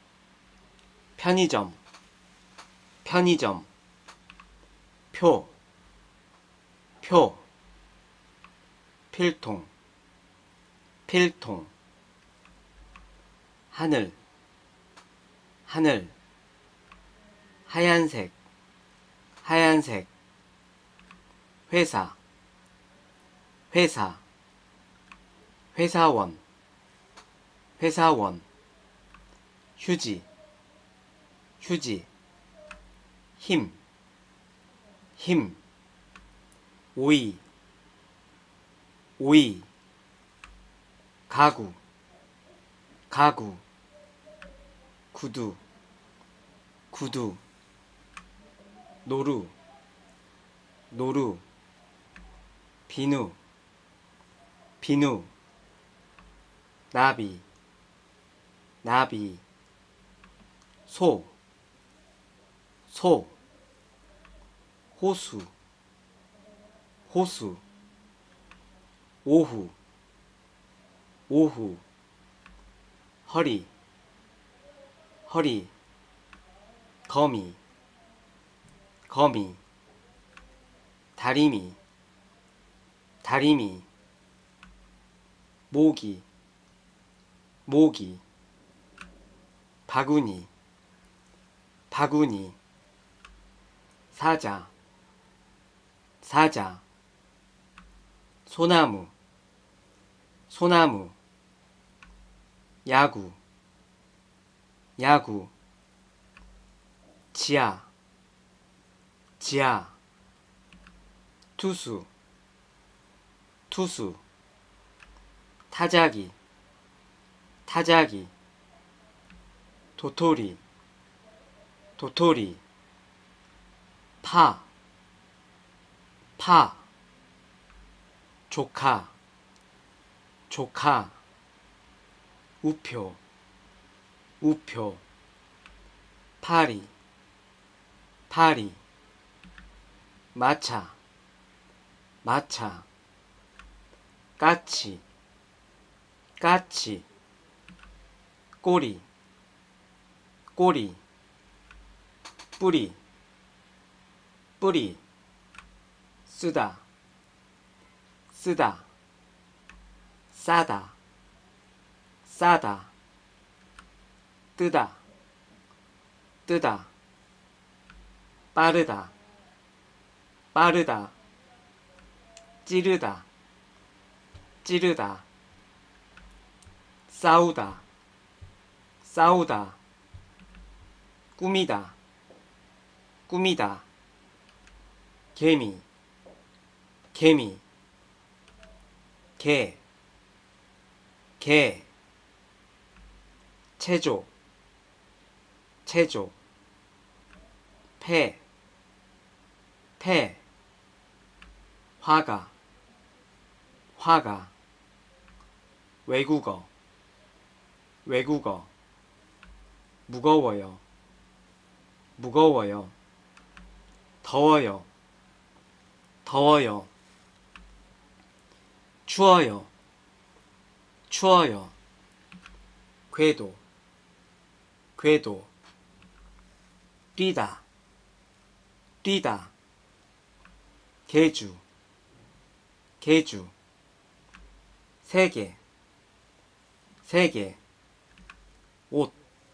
편의점, 편의점, 표, 표, 필통, 필통, 하늘, 하늘, 하얀색, 하얀색, 회사, 회사, 회사원, 회사원, 휴지, 휴지, 힘, 힘, 오이, 오이, 가구, 가구, 구두, 구두, 노루, 노루, 비누, 비누, 나비, 나비, 소, 소, 호수, 호수, 오후, 오후, 허리, 허리, 거미, 거미, 다리미, 다리미, 모기, 모기, 바구니, 바구니, 사자, 사자, 소나무, 소나무, 야구, 야구, 지하, 지하, 투수, 투수, 타자기, 타자기, 도토리, 도토리, 파, 파, 조카, 조카, 우표, 우표, 파리, 파리, 마차, 마차, 까치, 까치, 꼬리, 꼬리, 뿌리, 뿌리, 쓰다, 쓰다, 싸다, 싸다, 뜨다, 뜨다, 빠르다, 빠르다, 찌르다, 찌르다, 싸우다, 싸우다, 꾸미다, 꾸미다, 개미, 개미, 개, 개, 체조, 체조, 폐, 폐, 화가, 화가, 외국어, 외국어, 무거워요, 무거워요, 더워요, 더워요, 추워요, 추워요, 궤도, 궤도, 뛰다, 뛰다, 개주, 개주, 세계, 세계, 옷,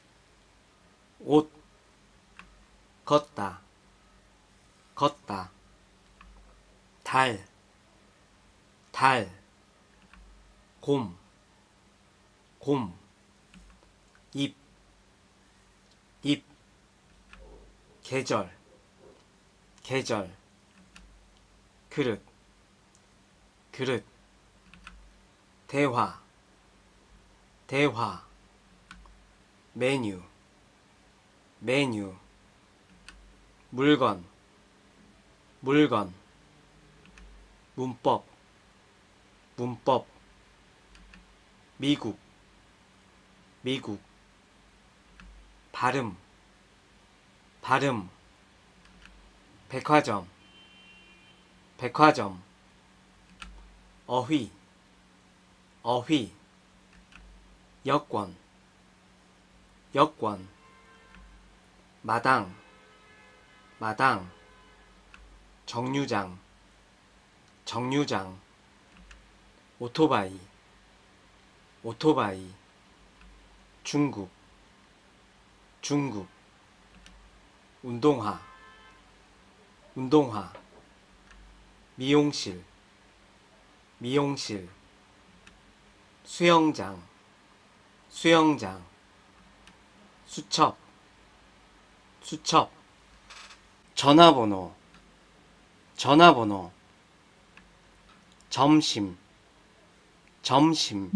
옷, 걷다, 걷다, 달, 달, 곰, 곰, 잎, 잎, 계절, 계절, 그릇, 그릇, 대화, 대화, 메뉴, 메뉴, 물건, 물건, 문법, 문법 미국 미국 발음 발음 백화점 백화점 어휘 어휘 여권 여권 마당 마당 정류장 정류장 오토바이 오토바이 중국 중국 운동화 운동화 미용실 미용실 수영장 수영장 수첩 수첩 전화번호 전화번호 점심 점심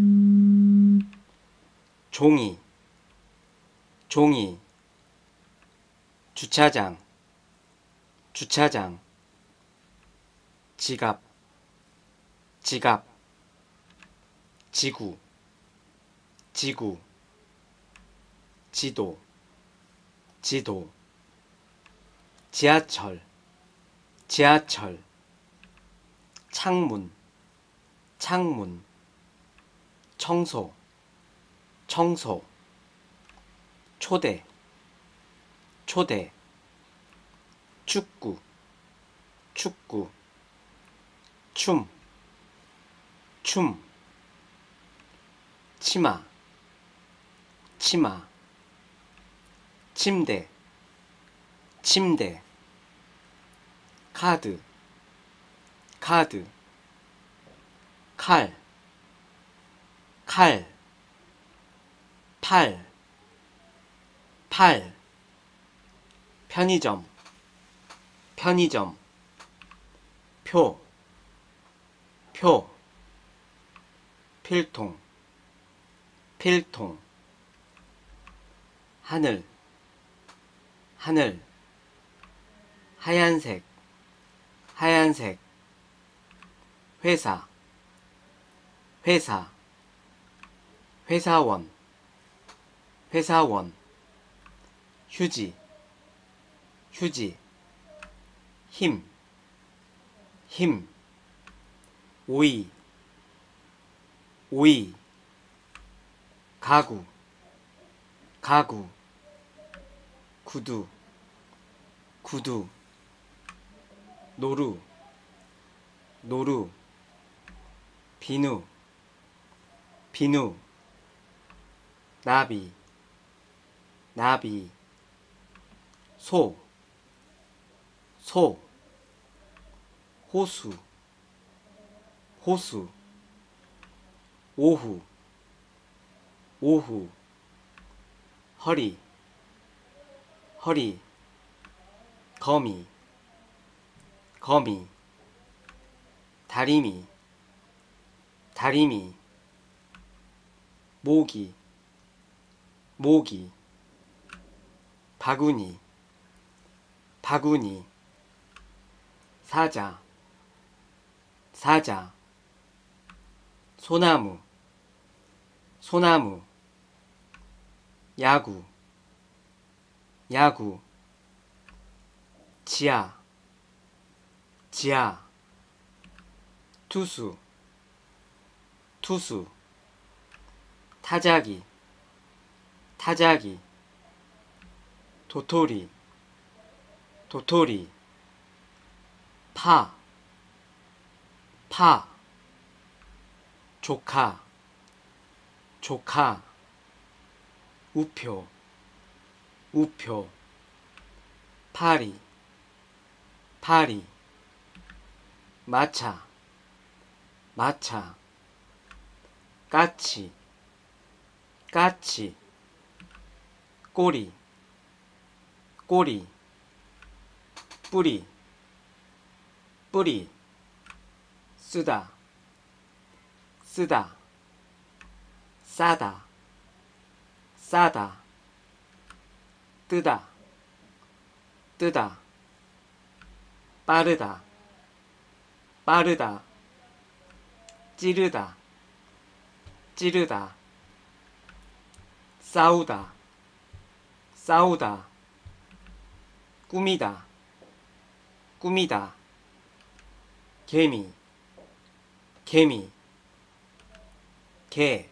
종이 종이 주차장 주차장 지갑 지갑 지구 지구 지도 지도 지하철 지하철 창문 창문 청소 청소 초대 초대 축구 축구 춤 춤 치마 치마 침대 침대 카드 카드 칼 칼 팔 팔 편의점 편의점 표 표 필통 필통 하늘 하늘 하얀색 하얀색 회사 회사 회사원 회사원 휴지 휴지 힘 힘 오이 오이 가구 가구 구두 구두 노루 노루 비누 비누 나비 나비 소 소 호수 호수 오후 오후 허리 허리 거미 거미 다리미 다리미 모기 모기 바구니 바구니 사자 사자 소나무 소나무 야구 야구 지하 지하 투수 투수 타자기 타자기 도토리 도토리 파 파 조카 조카 우표 우표 파리 파리 마차 마차 까치 까치 꼬리 꼬리 뿌리 뿌리 쓰다 쓰다 싸다 싸다 뜨다 뜨다 빠르다 빠르다 찌르다, 찌르다. 싸우다, 싸우다. 꾸미다, 꾸미다. 개미, 개미. 개,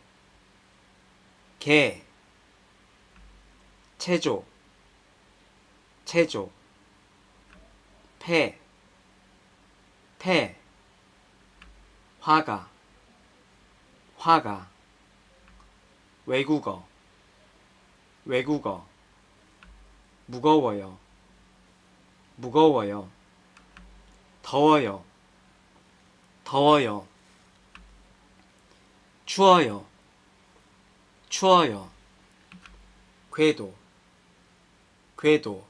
개. 체조, 체조. 폐, 폐. 화가, 화가. 외국어, 외국어. 무거워요, 무거워요. 더워요, 더워요. 추워요, 추워요. 궤도, 궤도.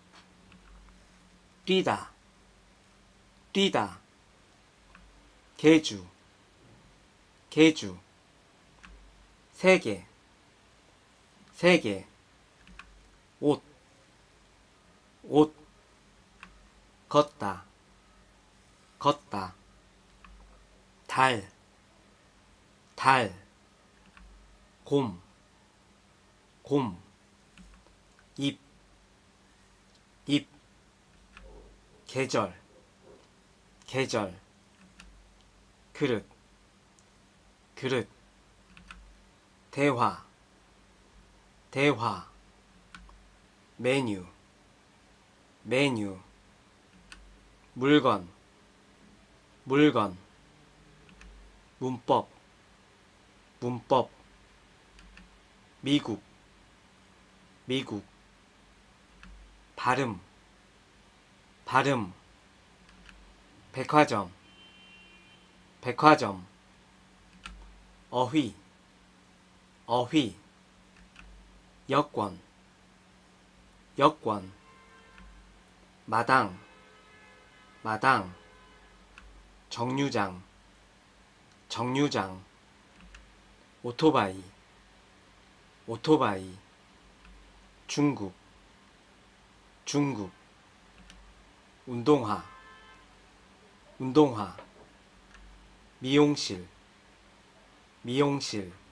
뛰다, 뛰다. 개주, 개주. 세계, 세계. 옷, 옷. 걷다, 걷다. 달, 달. 곰, 곰. 잎, 잎. 계절, 계절. 그릇, 그릇. 대화, 대화. 메뉴, 메뉴. 물건, 물건. 문법, 문법. 미국, 미국. 발음, 발음. 백화점, 백화점. 어휘, 어휘. 여권, 여권. 마당, 마당. 정류장, 정류장. 오토바이, 오토바이. 중국, 중국. 운동화, 운동화. 미용실, 미용실.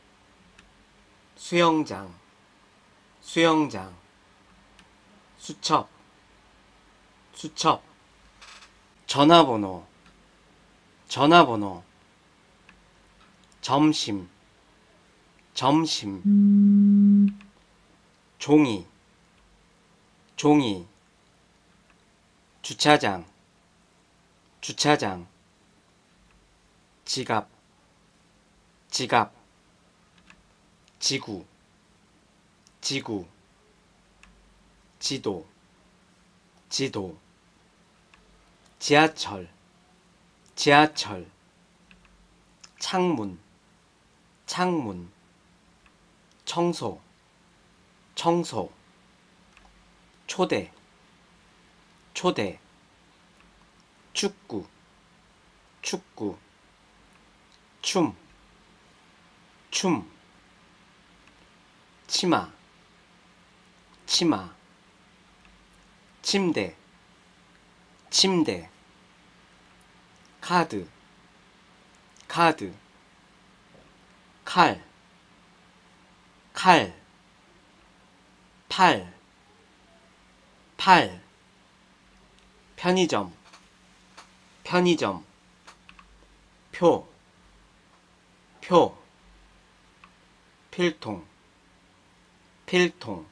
수영장, 수영장. 수첩, 수첩. 전화번호, 전화번호. 점심, 점심. 종이, 종이. 주차장, 주차장. 지갑, 지갑. 지구, 지구. 지도, 지도. 지하철, 지하철. 창문, 창문. 청소, 청소. 초대, 초대. 축구, 축구. 춤, 춤. 치마, 치마. 침대, 침대. 카드, 카드. 칼, 칼. 팔, 팔. 편의점, 편의점. 표, 표. 필통, 필통.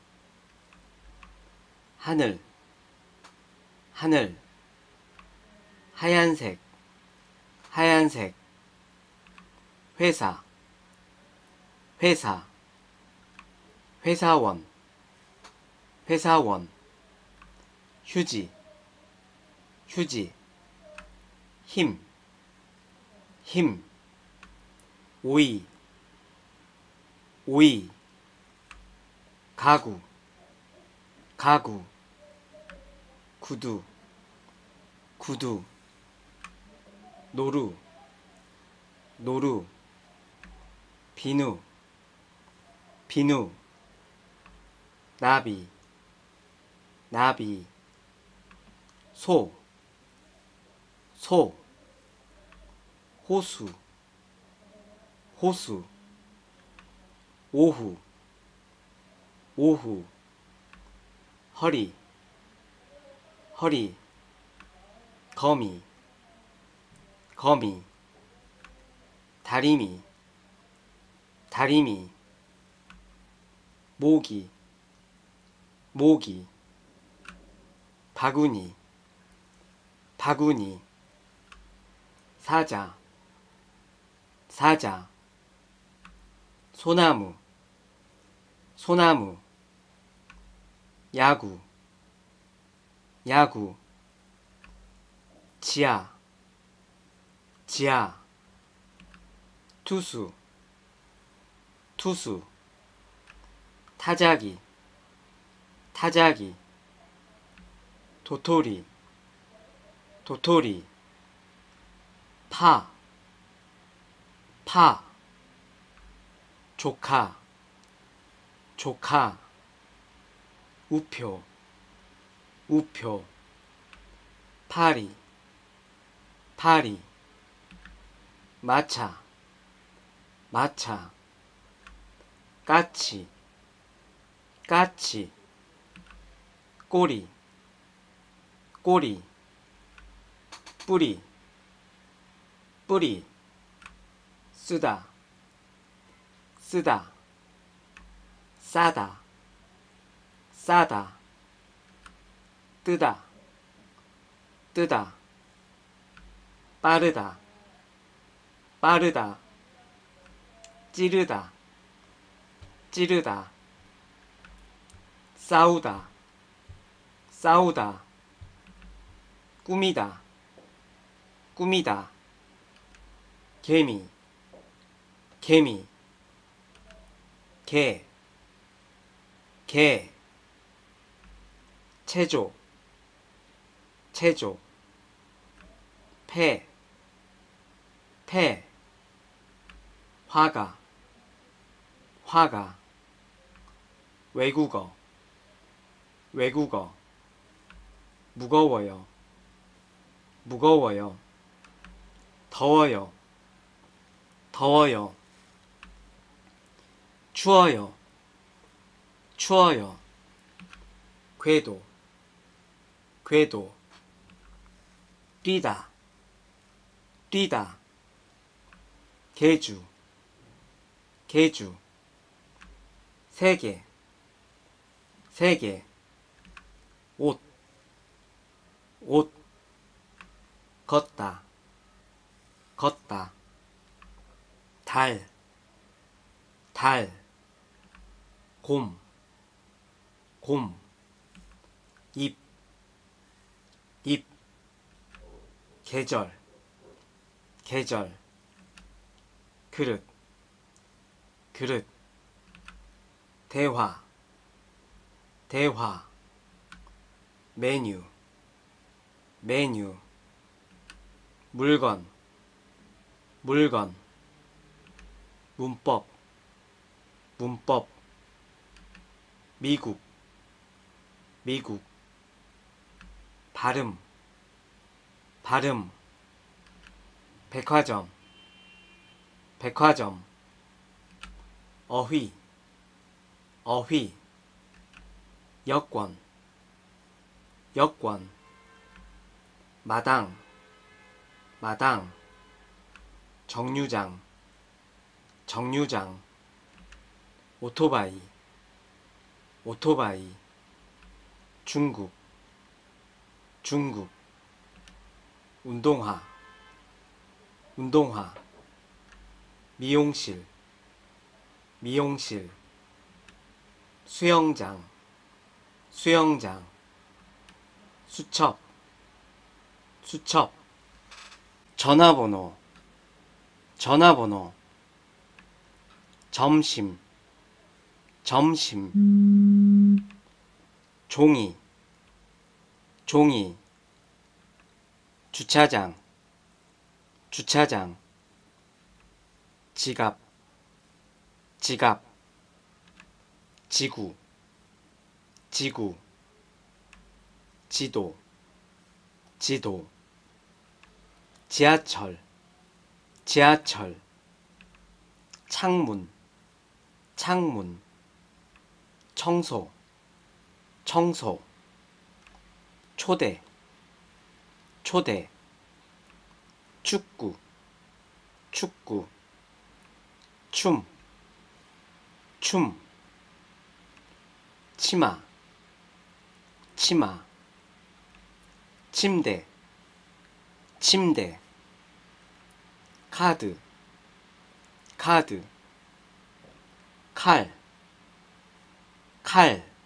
하늘, 하늘. 하얀색, 하얀색. 회사, 회사. 회사원, 회사원. 휴지, 휴지. 힘, 힘. 오이, 오이. 가구, 가구. 구두, 구두. 노루, 노루. 비누, 비누. 나비, 나비. 소, 소. 호수, 호수, 오후, 오후, 허리, 허리, 거미, 거미, 다리미, 다리미, 모기, 모기, 바구니, 바구니, 사자, 사자, 소나무, 소나무, 야구, 야구, 지하, 지하, 투수, 투수, 타자기, 타자기, 도토리, 도토리, 파, 파, 조카, 조카, 우표, 우표, 파리, 파리, 마차, 마차, 까치, 까치, 꼬리, 꼬리, 뿌리, 뿌리, 쓰다, 쓰다, 싸다, 싸다, 뜨다, 뜨다, 빠르다, 빠르다, 찌르다, 찌르다, 싸우다, 싸우다, 꾸미다, 꾸미다, 개미, 개미, 개, 개, 체조, 체조, 폐, 폐, 화가, 화가, 외국어, 외국어, 무거워요, 무거워요, 더워요, 더워요, 추워요, 추워요, 궤도, 궤도, 뛰다, 뛰다, 개주, 개주, 세계, 세계, 옷, 옷, 걷다, 걷다, 달, 달, 곰, 곰, 잎, 잎, 계절, 계절, 그릇, 그릇, 대화, 대화, 메뉴, 메뉴, 물건, 물건, 문법, 문법, 미국, 미국, 발음, 발음, 백화점, 백화점, 어휘, 어휘, 여권, 여권, 마당, 마당, 정류장, 정류장, 오토바이, 오토바이, 중국, 중국, 운동화, 운동화, 미용실, 미용실, 수영장, 수영장, 수첩, 수첩, 전화번호, 전화번호, 점심, 점심, 종이, 종이, 주차장, 주차장, 지갑, 지갑, 지구, 지구, 지도, 지도, 지하철, 지하철, 창문, 창문, 청소, 청소, 초대, 초대, 축구, 축구, 춤, 춤, 치마, 치마, 침대, 침대, 카드, 카드, 칼, 칼,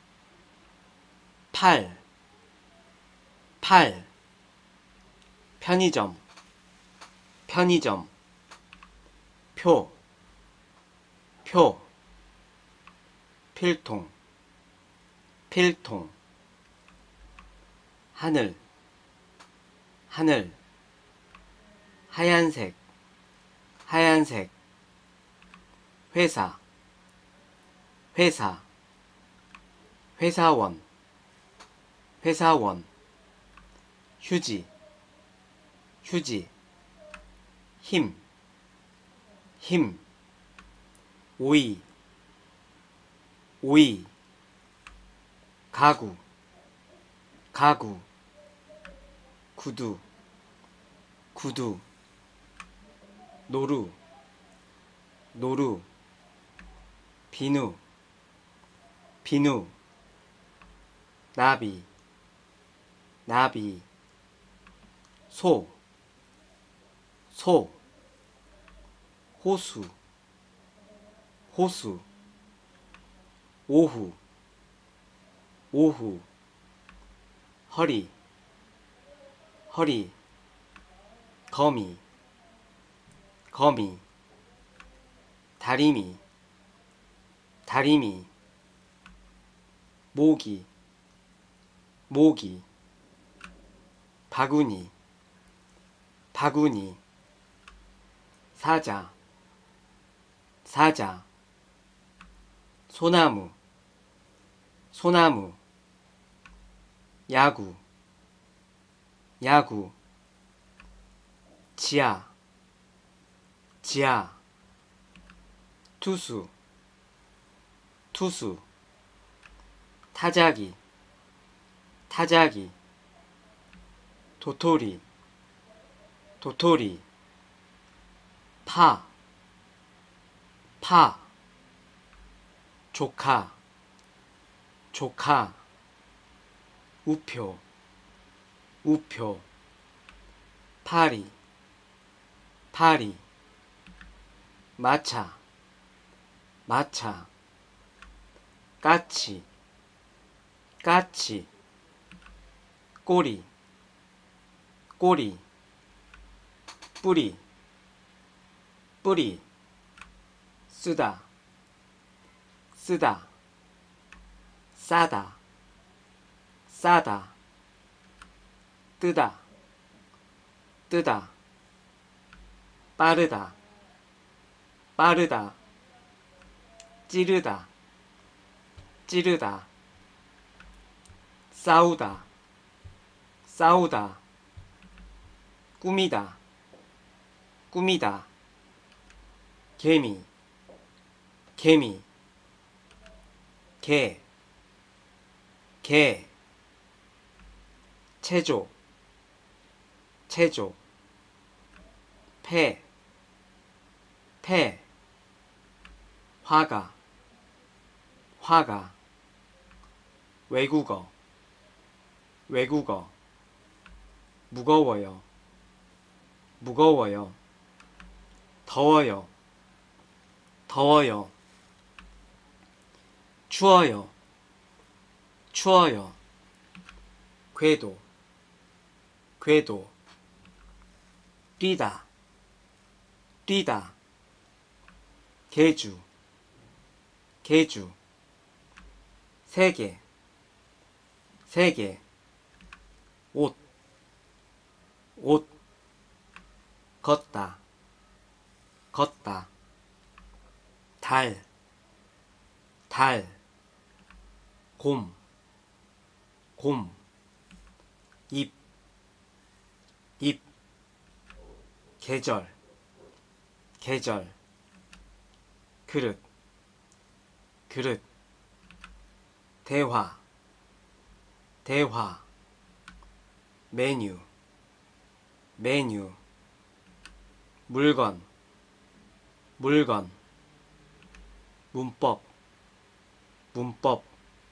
팔, 팔, 편의점, 편의점, 표, 표, 필통, 필통, 하늘, 하늘, 하얀색, 하얀색, 회사, 회사, 회사원, 회사원, 휴지, 휴지, 힘, 힘, 오이, 오이, 가구, 가구, 구두, 구두, 노루, 노루, 비누, 비누, 나비, 나비, 소, 소, 호수, 호수, 오후, 오후, 허리, 허리, 거미, 거미, 다리미, 다리미, 모기, 모기, 바구니, 바구니, 사자, 사자, 소나무, 소나무, 야구, 야구, 지하, 지하, 투수, 투수, 타자기, 타자기, 도토리, 도토리, 파, 파, 조카, 조카, 우표, 우표, 파리, 파리, 마차, 마차, 까치, 까치, 꼬리, 꼬리, 뿌리, 뿌리, 쓰다, 쓰다, 싸다, 싸다, 뜨다, 뜨다, 빠르다, 빠르다, 찌르다, 찌르다, 싸우다, 싸우다, 꾸미다, 꾸미다, 개미, 개미, 개, 개, 체조, 체조, 폐, 폐, 화가, 화가, 외국어, 외국어, 무거워요, 무거워요, 더워요, 더워요, 추워요, 추워요, 궤도, 궤도, 뛰다, 뛰다, 개주, 개주, 세계, 세계, 옷, 옷, 걷다, 걷다, 달, 달, 곰, 곰, 잎, 잎, 계절, 계절, 그릇, 그릇. 대화, 대화. 메뉴, 메뉴. 물건, 물건. 문법, 문법.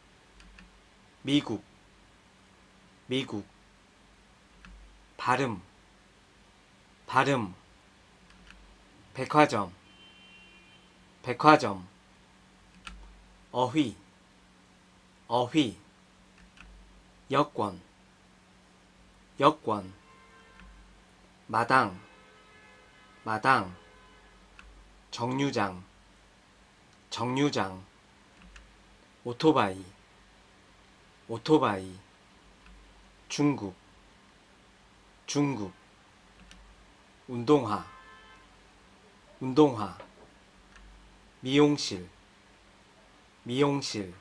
미국, 미국. 발음, 발음. 백화점, 백화점. 어휘, 어휘. 여권, 여권. 마당, 마당. 정류장, 정류장. 오토바이, 오토바이. 중국, 중국. 운동화, 운동화. 미용실, 미용실.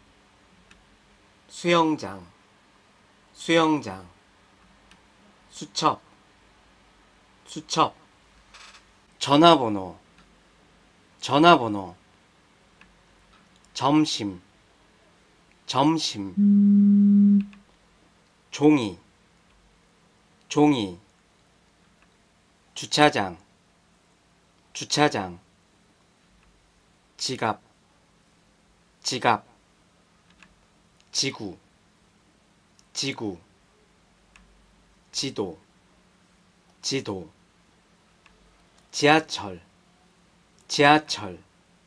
수영장, 수영장. 수첩, 수첩. 전화번호, 전화번호. 점심, 점심. 종이, 종이. 주차장, 주차장. 지갑, 지갑. 지구, 지구. 지도, 지도. 지하철, 지하철.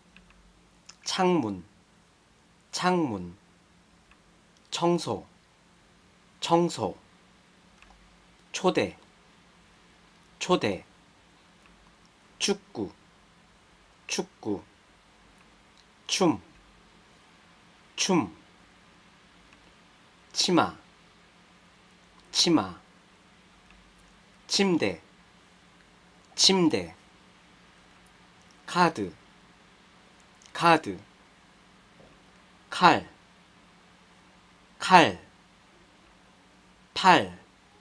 창문, 창문. 청소, 청소. 초대, 초대. 축구, 축구. 춤, 춤. 치마, 치마. 침대, 침대. 카드, 카드. 칼, 칼. 팔,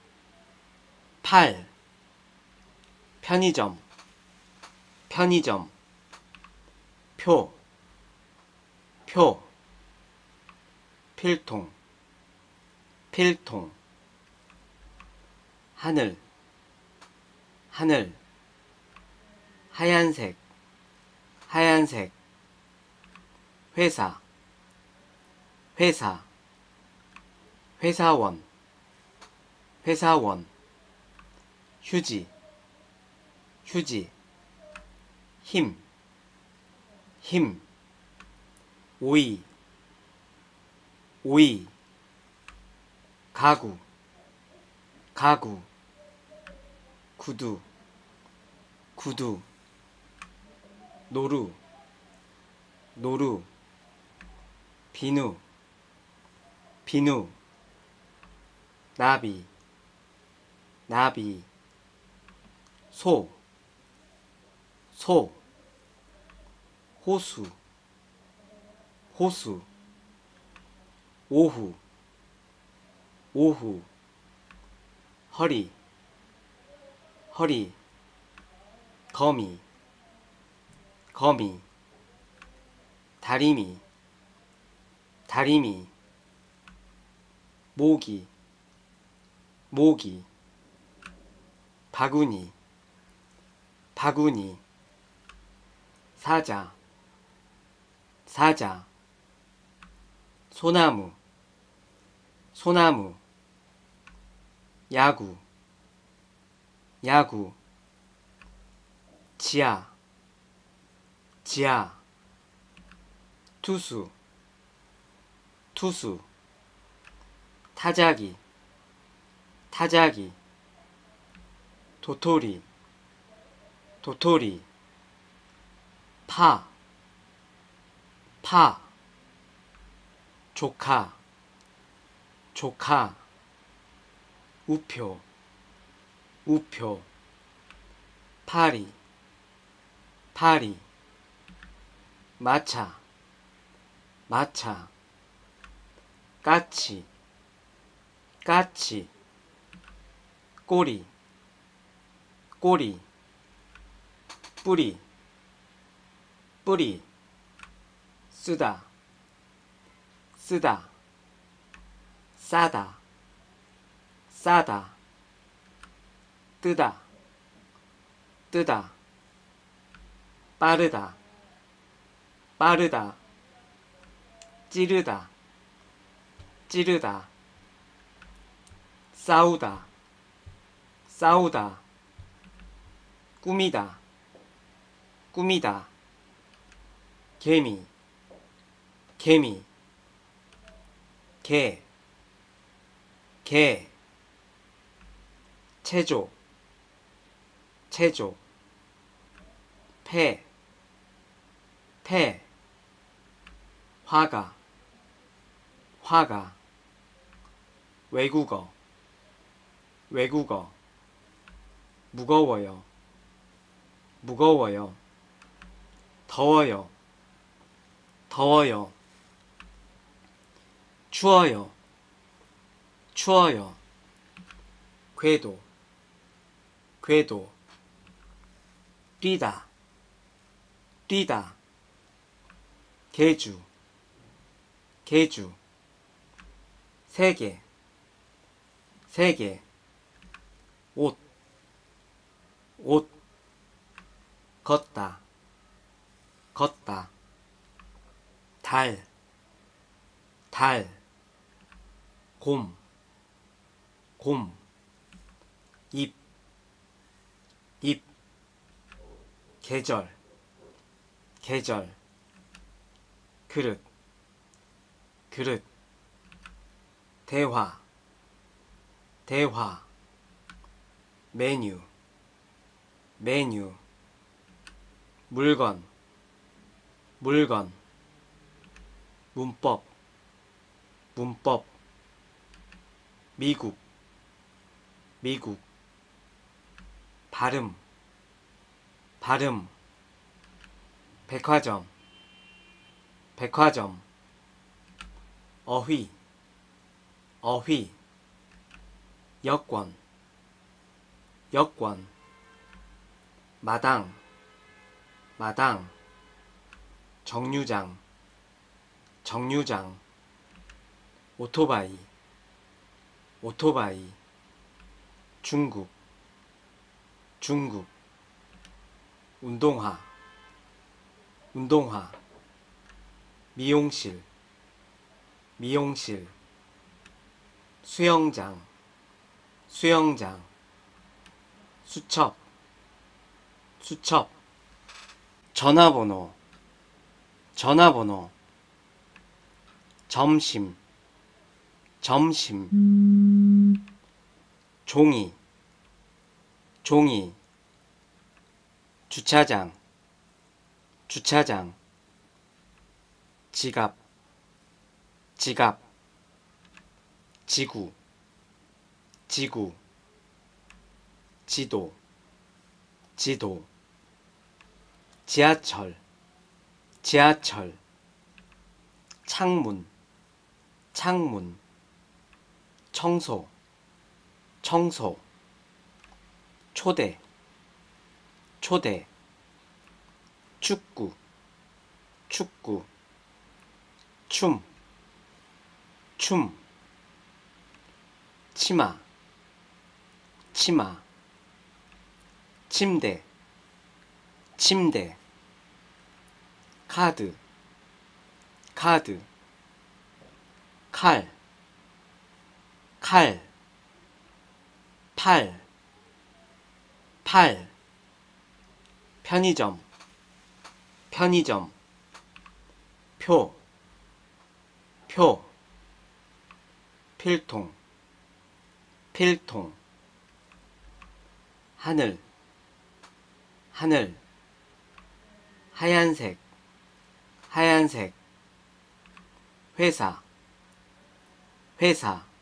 팔. 편의점, 편의점. 표, 표. 필통, 필통. 하늘, 하늘. 하얀색, 하얀색. 회사, 회사. 회사원, 회사원. 휴지, 휴지. 힘, 힘. 오이, 오이. 가구, 가구. 구두, 구두. 노루, 노루. 비누, 비누. 나비, 나비. 소, 소. 호수, 호수. 오후, 오후. 허리, 허리. 거미, 거미. 다리미, 다리미. 모기, 모기. 바구니, 바구니. 사자, 사자. 소나무, 소나무. 야구, 야구. 지하, 지하. 투수, 투수. 타자기, 타자기. 도토리, 도토리. 파, 파. 조카, 조카. 우표, 우표. 파리, 파리. 마차, 마차. 까치, 까치. 꼬리, 꼬리. 뿌리, 뿌리. 쓰다, 쓰다, 싸다, 싸다, 뜨다, 뜨다, 빠르다, 빠르다, 찌르다, 찌르다, 싸우다, 싸우다, 꾸미다, 꾸미다, 개미, 개미, 개, 개, 체조, 체조, 폐, 폐, 화가, 화가, 외국어, 외국어, 무거워요, 무거워요, 더워요, 더워요, 추워요, 추워요, 궤도, 궤도, 뛰다, 뛰다, 개주, 개주, 세계, 세계, 옷, 옷, 걷다, 걷다, 달, 달, 곰, 곰, 잎, 잎, 계절, 계절, 그릇, 그릇, 대화, 대화, 메뉴, 메뉴, 물건, 물건, 문법, 문법, 미국, 미국, 발음, 발음, 백화점, 백화점, 어휘, 어휘, 여권, 여권, 마당, 마당, 정류장, 정류장, 오토바이, 오토바이, 중국, 중국, 운동화, 운동화, 미용실, 미용실, 수영장, 수영장, 수첩, 수첩, 전화번호, 전화번호, 점심, 점심, 종이, 종이, 주차장, 주차장, 지갑, 지갑, 지구, 지구, 지도, 지도, 지하철, 지하철, 창문, 창문, 청소, 청소, 초대, 초대, 축구, 축구, 춤, 춤, 치마, 치마, 침대, 침대, 카드, 카드, 칼, 칼, 팔, 팔, 편의점, 편의점, 표, 표, 필통, 필통, 하늘, 하늘, 하얀색, 하얀색, 회사, 회사,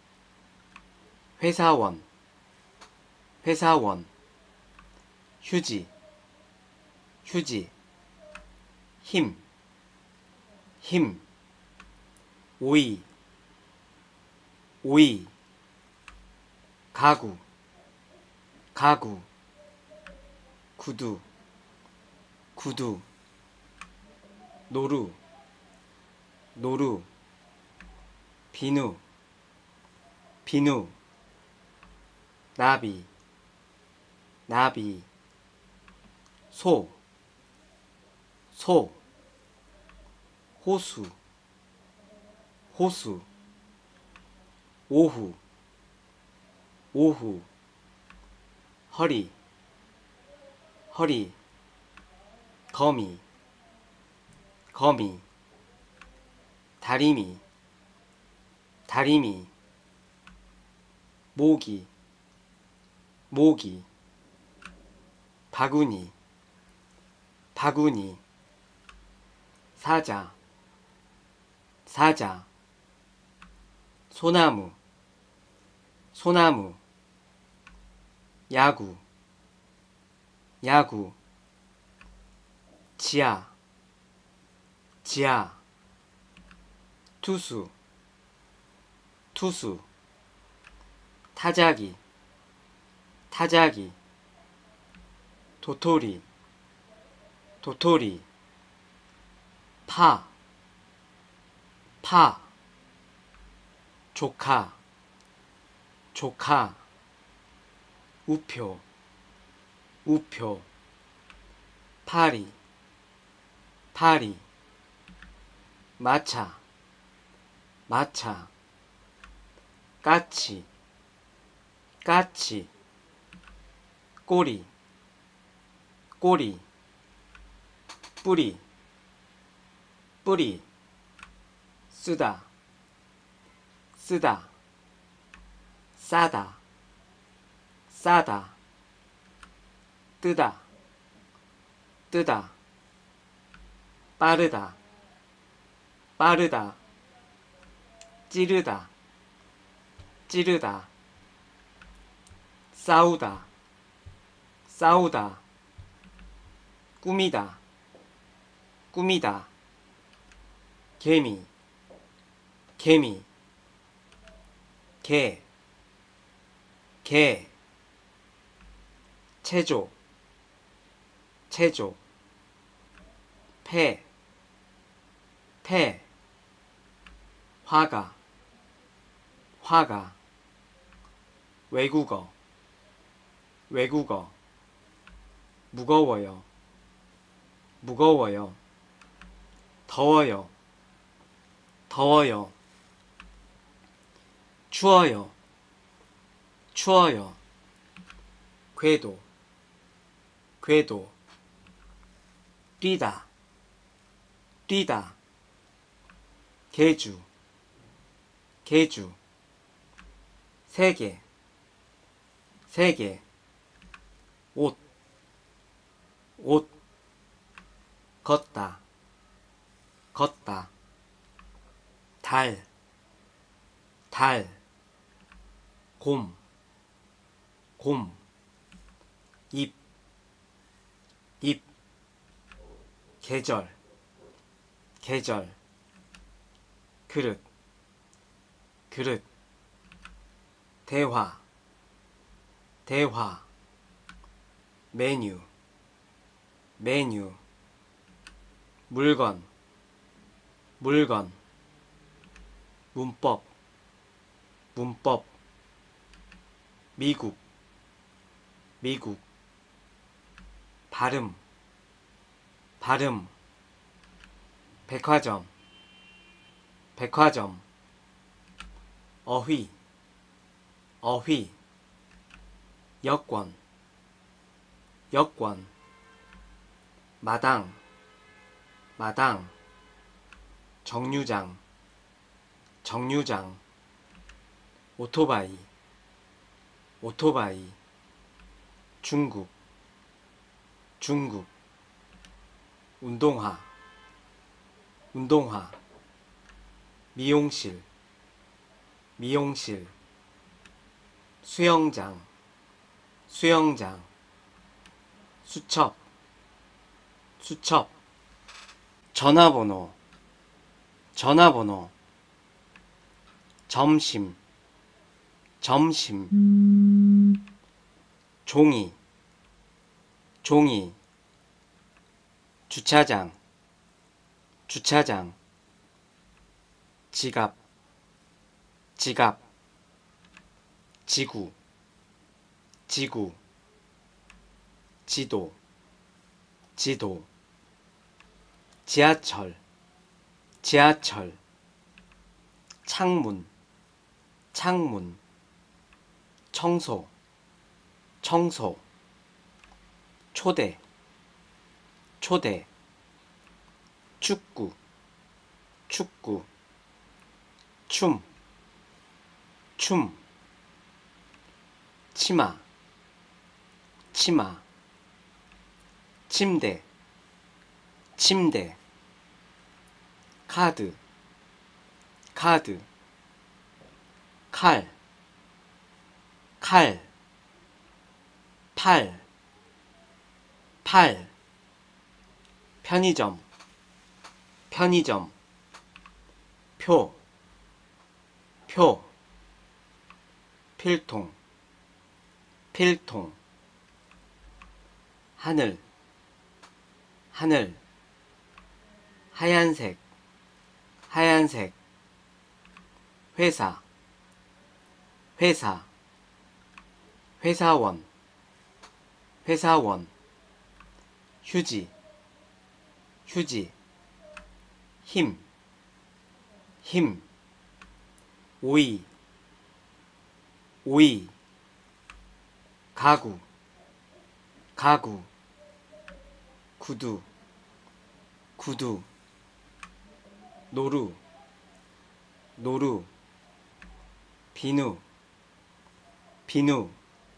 회사원, 회사원, 휴지, 휴지, 힘, 힘, 오이, 오이, 가구, 가구, 구두, 구두, 노루, 노루, 비누, 비누, 나비, 나비, 소, 소, 호수, 호수, 오후, 오후, 허리, 허리, 거미, 거미, 다리미, 다리미, 모기, 모기, 바구니, 바구니, 사자, 사자, 소나무, 소나무, 야구, 야구, 지하, 지하, 투수, 투수, 타자기, 타자기, 도토리, 도토리, 파, 파, 조카, 조카, 우표, 우표, 파리, 파리, 마차, 마차, 까치, 까치, 꼬리, 꼬리, 뿌리, 뿌리, 쓰다, 쓰다, 싸다, 싸다, 뜨다, 뜨다, 빠르다, 빠르다, 찌르다, 찌르다, 싸우다, 싸우다, 꾸미다, 꾸미다, 개미, 개미, 개, 개, 체조, 체조, 폐, 폐, 화가, 화가, 외국어, 외국어, 무거워요, 무거워요, 더워요, 더워요, 추워요, 추워요, 궤도, 궤도, 뛰다, 뛰다, 개주, 개주, 세계, 세계, 옷, 옷, 걷다, 걷다, 달, 달, 곰, 곰, 잎, 잎, 계절, 계절, 그릇, 그릇, 대화, 대화, 메뉴, 메뉴, 물건, 물건, 문법, 문법, 미국, 미국, 발음, 발음, 백화점, 백화점, 어휘, 어휘, 여권, 여권, 마당, 마당, 정류장, 정류장, 오토바이, 오토바이, 중국, 중국, 운동화, 운동화, 미용실, 미용실, 수영장, 수영장, 수첩, 수첩, 전화번호, 전화번호, 점심, 점심, 종이, 종이, 주차장, 주차장, 지갑, 지갑, 지구, 지구, 지도, 지도, 지하철, 지하철, 창문, 창문, 청소, 청소, 초대, 초대, 축구, 축구, 춤, 춤, 치마, 치마, 침대, 침대, 카드, 카드, 칼, 칼, 팔, 팔, 편의점, 편의점, 표, 표, 필통, 필통, 하늘, 하늘, 하얀색, 하얀색, 회사, 회사, 회사원, 회사원, 휴지, 휴지, 힘, 힘, 오이, 오이, 가구, 가구, 구두, 구두, 노루, 노루, 비누, 비누,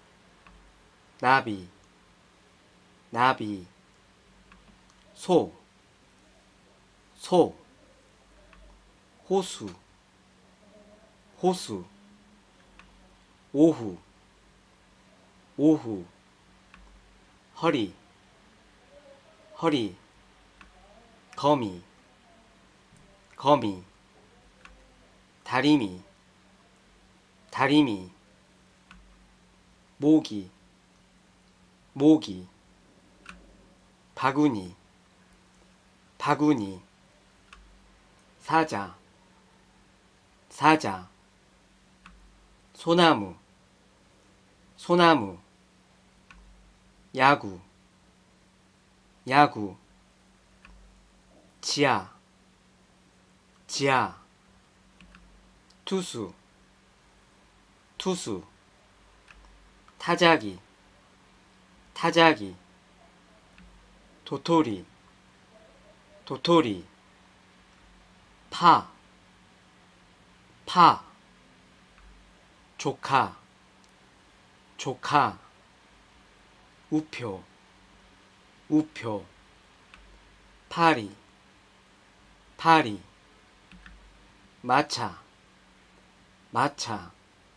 나비, 나비, 소, 소, 호수, 호수, 오후, 오후, 허리, 허리, 거미, 거미, 다리미, 다리미, 모기, 모기, 바구니, 바구니, 사자, 사자, 소나무, 소나무, 야구, 야구, 지하, 지하, 투수, 투수, 타자기, 타자기, 도토리, 도토리, 파, 파, 조카, 조카, 우표, 우표, 파리, 파리, 마차, 마차,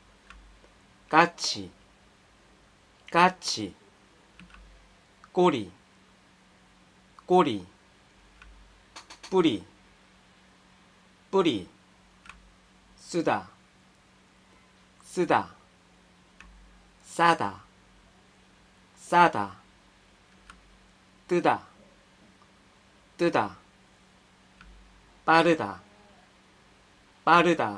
까치, 까치, 꼬리, 꼬리, 뿌리, 뿌리, 쓰다, 쓰다, 싸다, 싸다, 뜨다, 뜨다, 빠르다, 빠르다,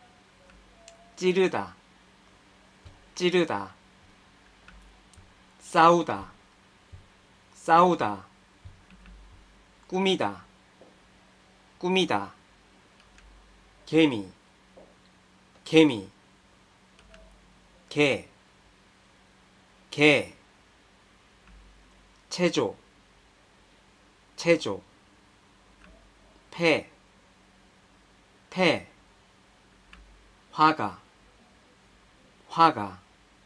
찌르다, 찌르다, 싸우다, 싸우다, 꾸미다, 꾸미다, 개미, 개미, 개, 개, 체조, 체조, 폐, 폐, 화가, 화가,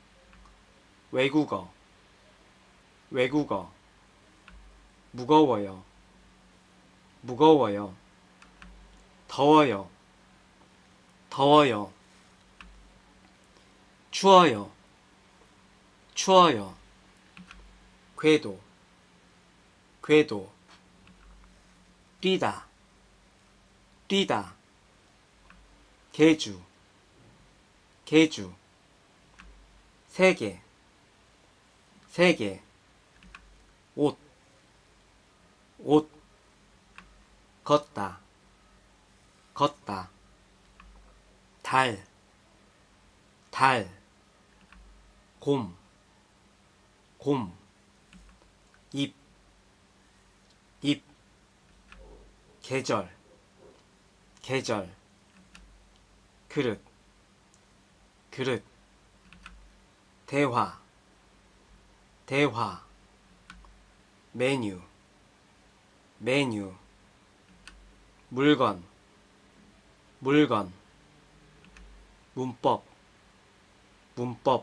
외국어, 외국어, 무거워요, 무거워요, 더워요, 더워요, 추워요, 추워요, 궤도, 궤도, 뛰다, 뛰다, 개주, 개주, 세계, 세계, 옷, 옷, 걷다, 걷다, 달, 달, 곰, 곰, 잎, 잎, 계절, 계절, 그릇, 그릇, 대화, 대화, 메뉴, 메뉴, 물건, 물건, 문법, 문법,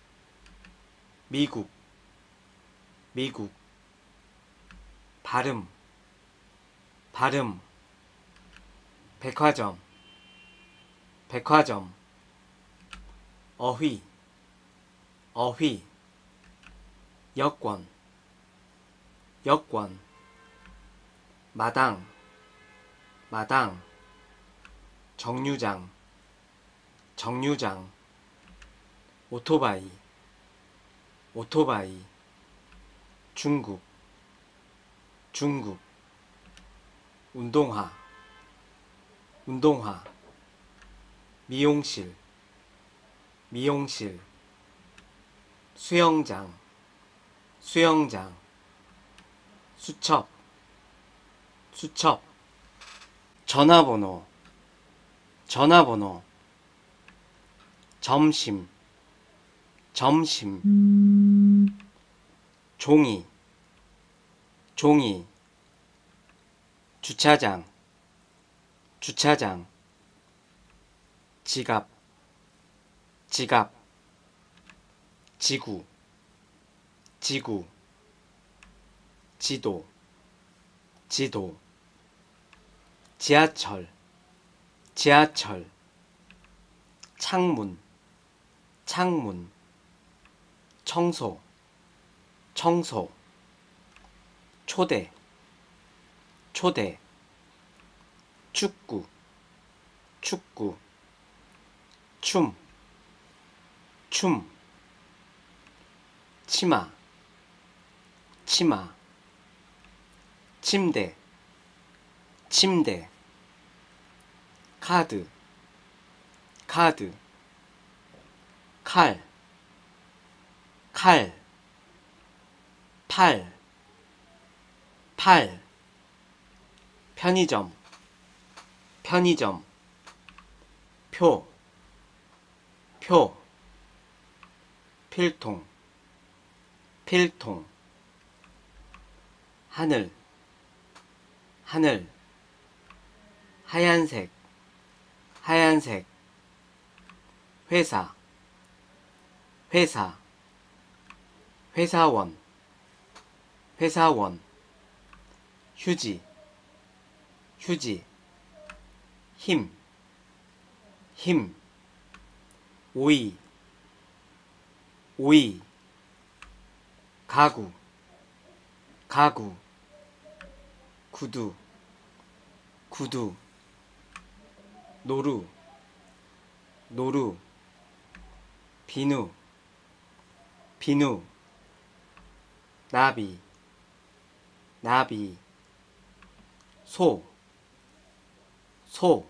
미국, 미국, 발음, 발음, 백화점, 백화점, 어휘, 어휘, 여권, 여권, 마당, 마당, 정류장, 정류장, 오토바이, 오토바이, 중국, 중국, 운동화, 운동화, 미용실, 미용실, 수영장, 수영장, 수첩, 수첩, 전화번호, 전화번호, 점심, 점심, 종이, 종이, 주차장, 주차장, 지갑, 지갑, 지구, 지구, 지도, 지도, 지하철, 지하철, 창문, 창문, 청소, 청소, 초대, 초대, 축구, 축구, 춤, 춤, 치마, 치마, 침대, 침대, 카드, 카드, 칼, 칼, 팔, 팔, 편의점, 편의점, 표, 표, 필통, 필통, 하늘, 하늘, 하얀색, 하얀색, 회사, 회사, 회사원, 회사원, 휴지, 휴지, 힘, 힘, 오이, 오이, 가구, 가구, 구두, 구두, 노루, 노루, 비누, 비누, 나비, 나비, 소, 소,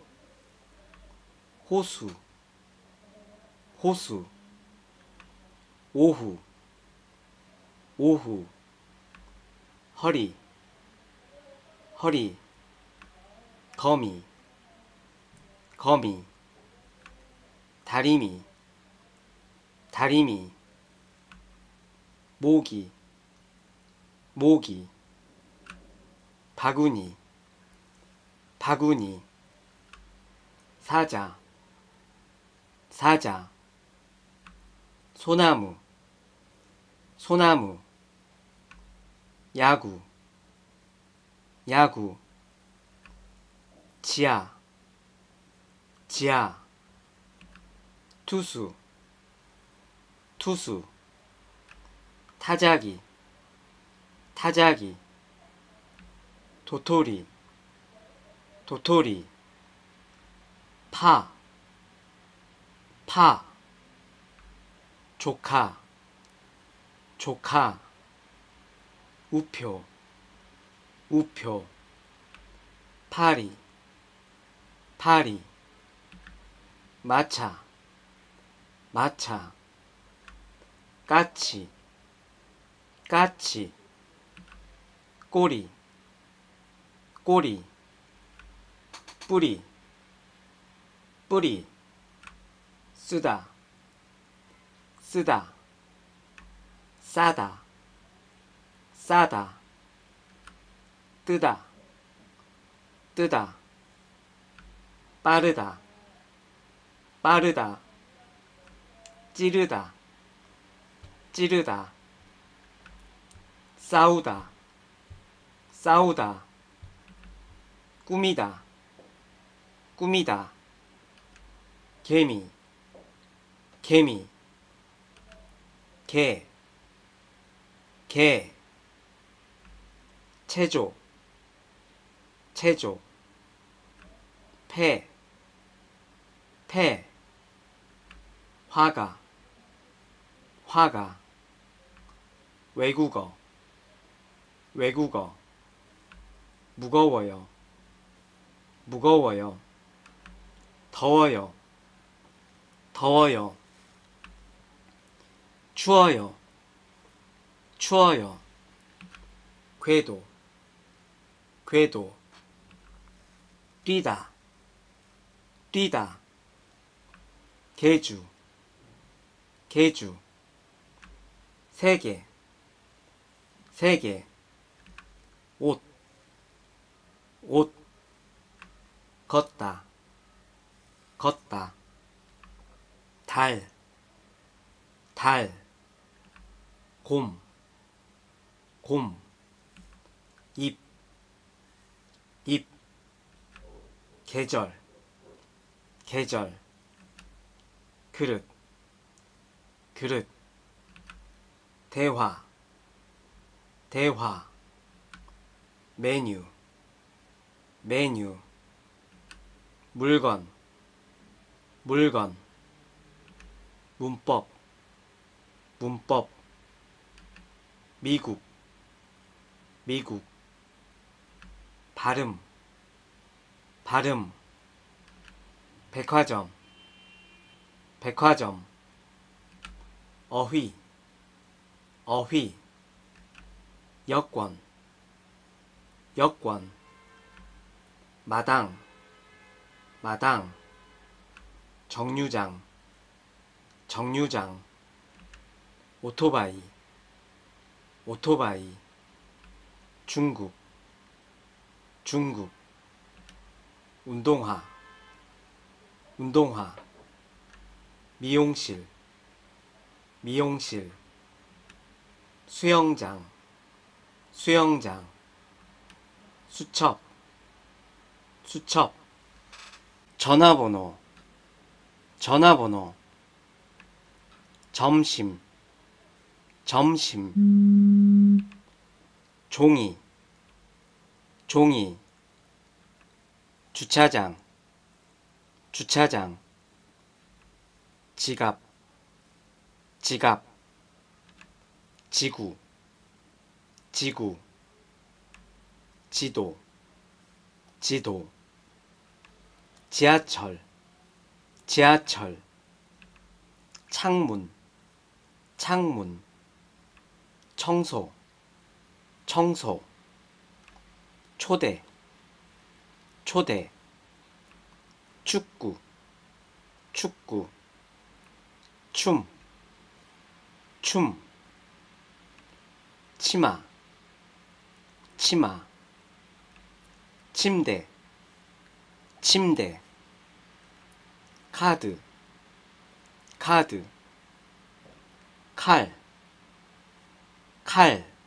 호수, 호수, 오후, 오후, 허리, 허리, 거미, 거미, 다리미, 다리미, 모기, 모기, 바구니, 바구니, 사자, 사자, 소나무, 소나무, 야구, 야구, 지하, 지하, 투수, 투수, 타자기, 타자기, 도토리, 도토리, 파, 파, 조카, 조카, 우표, 우표, 파리, 파리, 마차, 마차, 까치, 까치, 꼬리, 꼬리, 뿌리, 뿌리, 쓰다, 쓰다, 싸다, 싸다, 뜨다, 뜨다, 빠르다, 빠르다, 찌르다, 찌르다, 싸우다, 싸우다, 꾸미다, 꾸미다, 개미, 개미, 개, 개, 체조, 체조, 폐, 폐, 화가, 화가, 외국어, 외국어, 무거워요, 무거워요, 더워요, 더워요, 추워요, 추워요, 궤도, 궤도, 뛰다, 뛰다, 개주, 개주, 세계, 세계, 옷, 옷, 걷다, 걷다, 달, 달, 곰, 곰, 잎, 잎, 계절, 계절, 그릇, 그릇, 대화, 대화, 메뉴, 메뉴, 물건, 물건, 문법, 문법, 미국, 미국, 발음, 발음, 백화점, 백화점, 어휘, 어휘, 여권, 여권, 마당, 마당, 정류장, 정류장, 오토바이, 오토바이, 중국, 중국, 운동화, 운동화, 미용실, 미용실, 수영장, 수영장, 수첩, 수첩, 전화번호, 전화번호, 점심, 점심, 종이, 종이, 주차장, 주차장, 지갑, 지갑, 지구, 지구, 지도, 지도, 지하철, 지하철, 창문, 창문, 청소, 청소, 초대, 초대, 축구, 축구, 춤, 춤, 치마, 치마, 침대, 침대, 카드, 카드, 칼, 칼,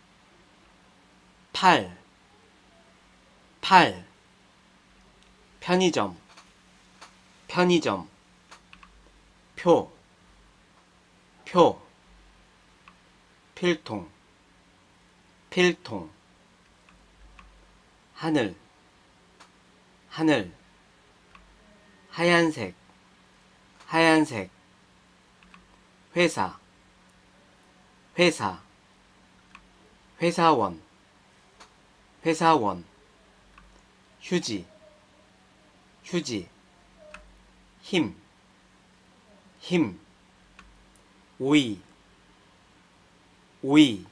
팔, 팔, 편의점, 편의점, 표, 표, 필통, 필통, 하늘, 하늘, 하얀색, 하얀색, 회사, 회사, 회사원, 회사원, 휴지, 휴지, 힘, 힘, 오이, 오이,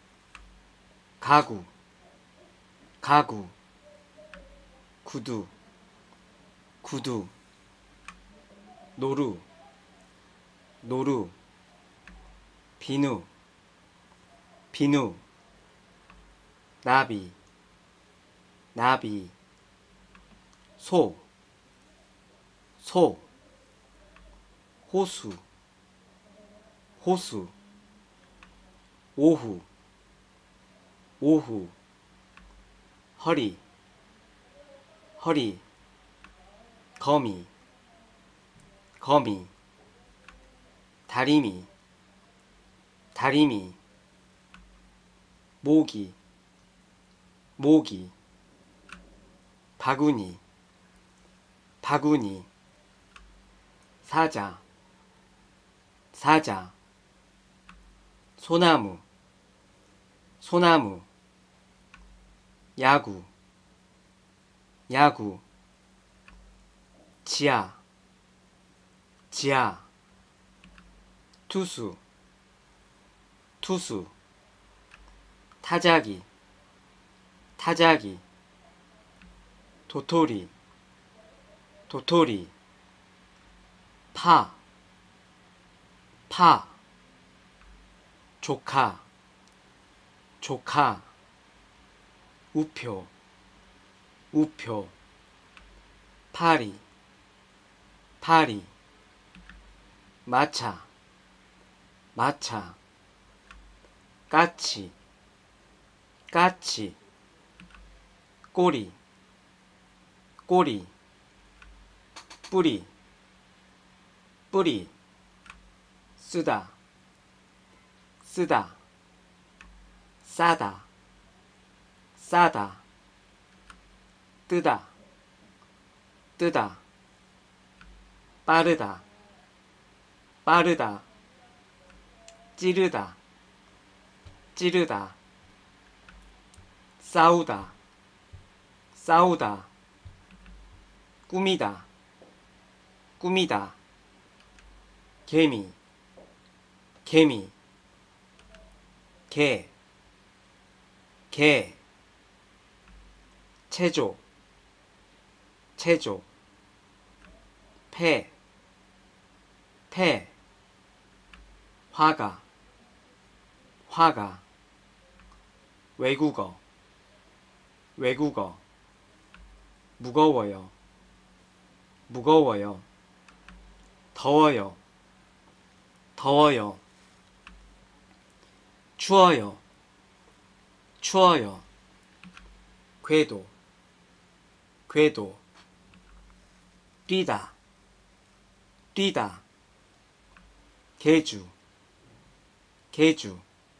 가구, 가구, 구두, 구두, 노루, 노루, 비누, 비누, 나비, 나비, 소, 소, 호수, 호수, 오후, 오후, 허리, 허리, 거미, 거미, 다리미, 다리미, 모기, 모기, 바구니, 바구니, 사자, 사자, 소나무, 소나무, 야구, 야구, 지하, 지하, 투수, 투수, 타자기, 타자기, 도토리, 도토리, 파, 파, 조카, 조카, 우표, 우표, 파리, 파리, 마차, 마차, 까치, 까치, 꼬리, 꼬리, 뿌리, 뿌리, 쓰다, 쓰다, 싸다, 싸다, 뜨다, 뜨다, 빠르다, 빠르다, 찌르다, 찌르다, 싸우다, 싸우다, 꾸미다, 꾸미다, 개미, 개미, 개, 개, 체조, 체조, 폐, 폐, 화가, 화가, 외국어, 외국어, 무거워요, 무거워요, 더워요, 더워요, 추워요, 추워요, 궤도, 궤도, 뛰다, 뛰다, 개주, 개주,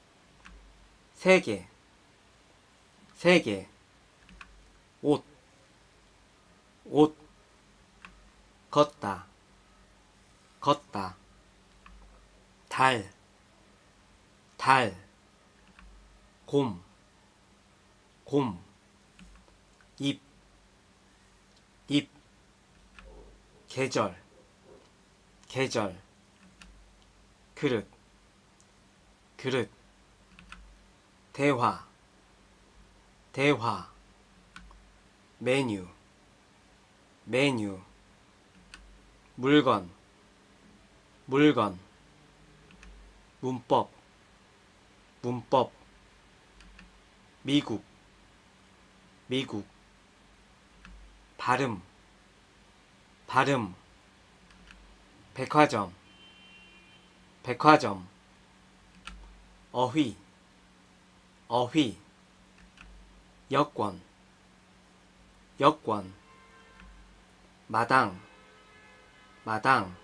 세계, 세계, 옷, 옷, 걷다, 걷다, 달, 달, 곰, 곰, 잎, 잎, 계절, 계절, 그릇, 그릇, 대화, 대화, 메뉴, 메뉴, 물건, 물건, 문법, 문법, 미국, 미국, 발음, 발음, 백화점, 백화점, 어휘, 어휘, 여권, 여권, 마당, 마당,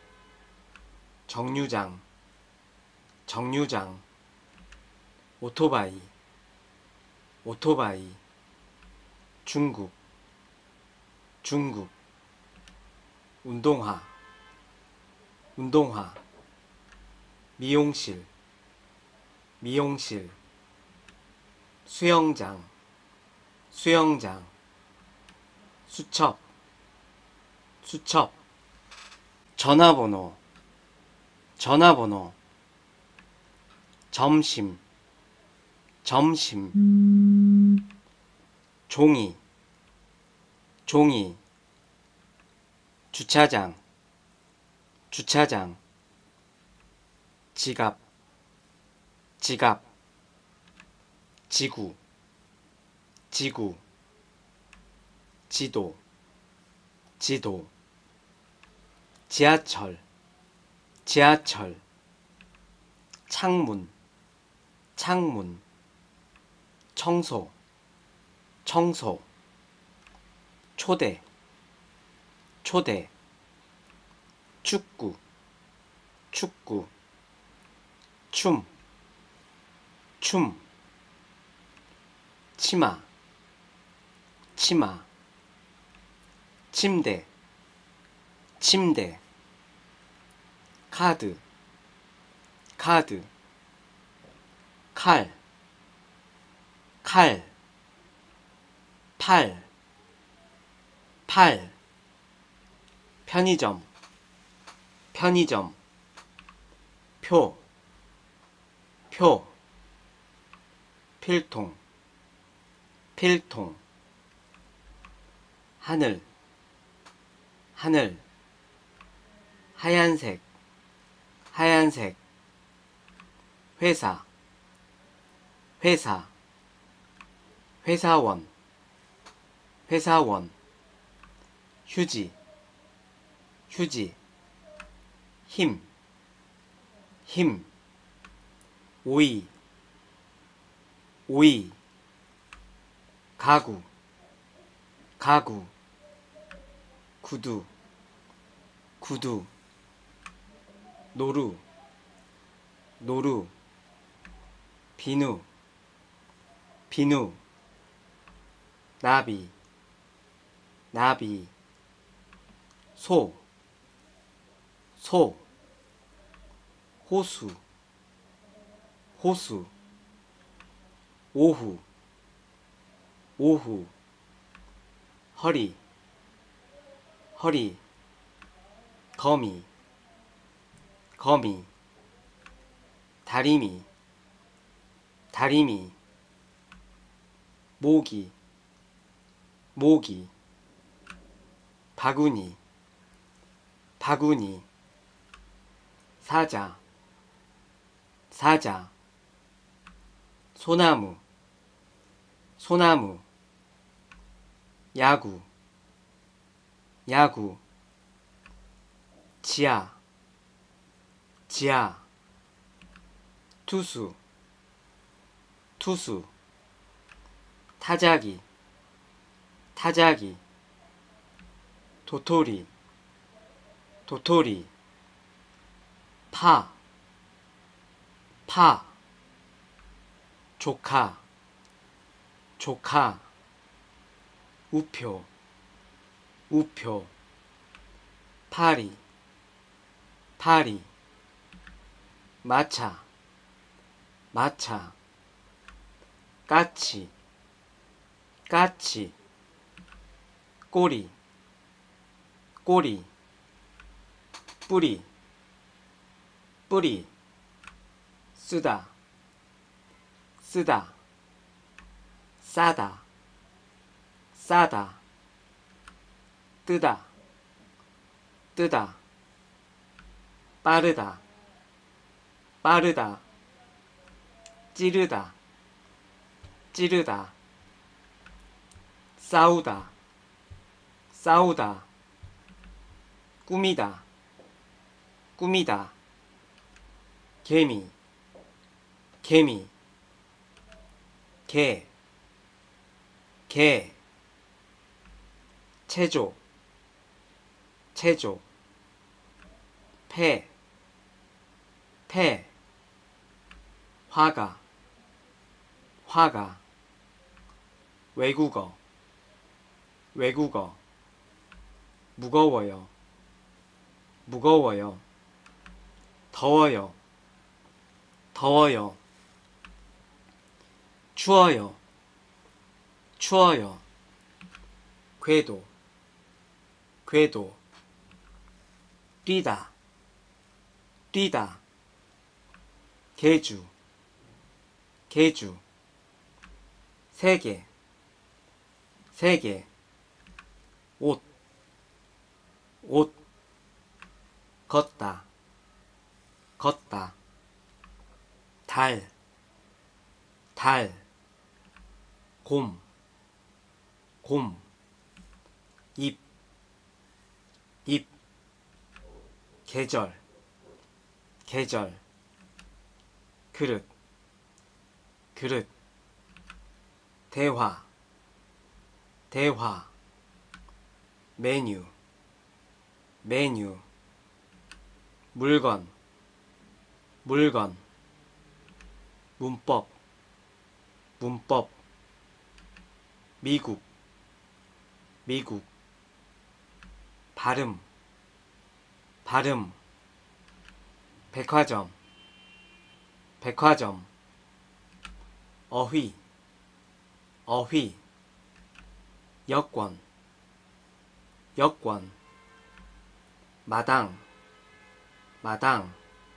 정류장, 정류장, 오토바이, 오토바이, 중국, 중국, 운동화, 운동화, 미용실, 미용실, 수영장, 수영장, 수첩, 수첩, 전화번호, 전화번호 점심 점심 종이 종이 주차장 주차장 지갑 지갑 지구 지구 지도 지도 지하철 지하철 창문 창문 청소 청소 초대 초대 축구 축구 춤 춤 치마 치마 침대 침대 카드 카드 칼 칼 팔 팔 편의점 편의점 표 표 필통 필통 하늘 하늘 하얀색 하얀색 회사 회사 회사원 회사원 휴지 휴지 힘 힘 오이 오이 가구 가구 구두 구두 노루 노루 비누 비누 나비 나비 소 소 호수 호수 오후 오후 허리 허리 거미 거미 다리미 다리미 모기 모기 바구니 바구니 사자 사자 소나무 소나무 야구 야구 지하 지하 투수 투수 타자기 타자기 도토리 도토리 파 파 조카 조카 우표 우표 파리 파리 마차 마차 까치 까치 꼬리 꼬리 뿌리 뿌리 쓰다 쓰다 싸다 싸다 뜨다 뜨다 빠르다 빠르다 찌르다 찌르다 싸우다 싸우다 꾸미다 꾸미다 개미 개미 개 개 체조 체조 폐 폐 화가 화가 외국어 외국어 무거워요 무거워요 더워요 더워요 추워요 추워요 궤도 궤도 뛰다 뛰다, 개주, 개주, 세계, 세계, 옷, 옷, 걷다, 걷다, 달, 달, 곰, 곰, 잎, 잎, 계절, 계절, 그릇, 그릇, 대화, 대화, 메뉴, 메뉴, 물건, 물건, 문법, 문법, 미국, 미국, 발음, 발음, 백화점, 백화점, 어휘, 어휘, 여권, 여권, 마당, 마당,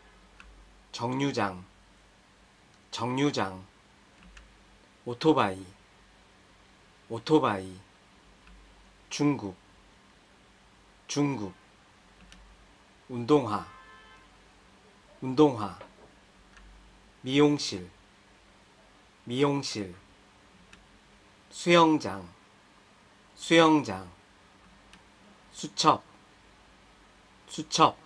정류장, 정류장, 오토바이, 오토바이, 중국, 중국, 운동화, 운동화, 미용실, 미용실, 수영장, 수영장, 수첩, 수첩,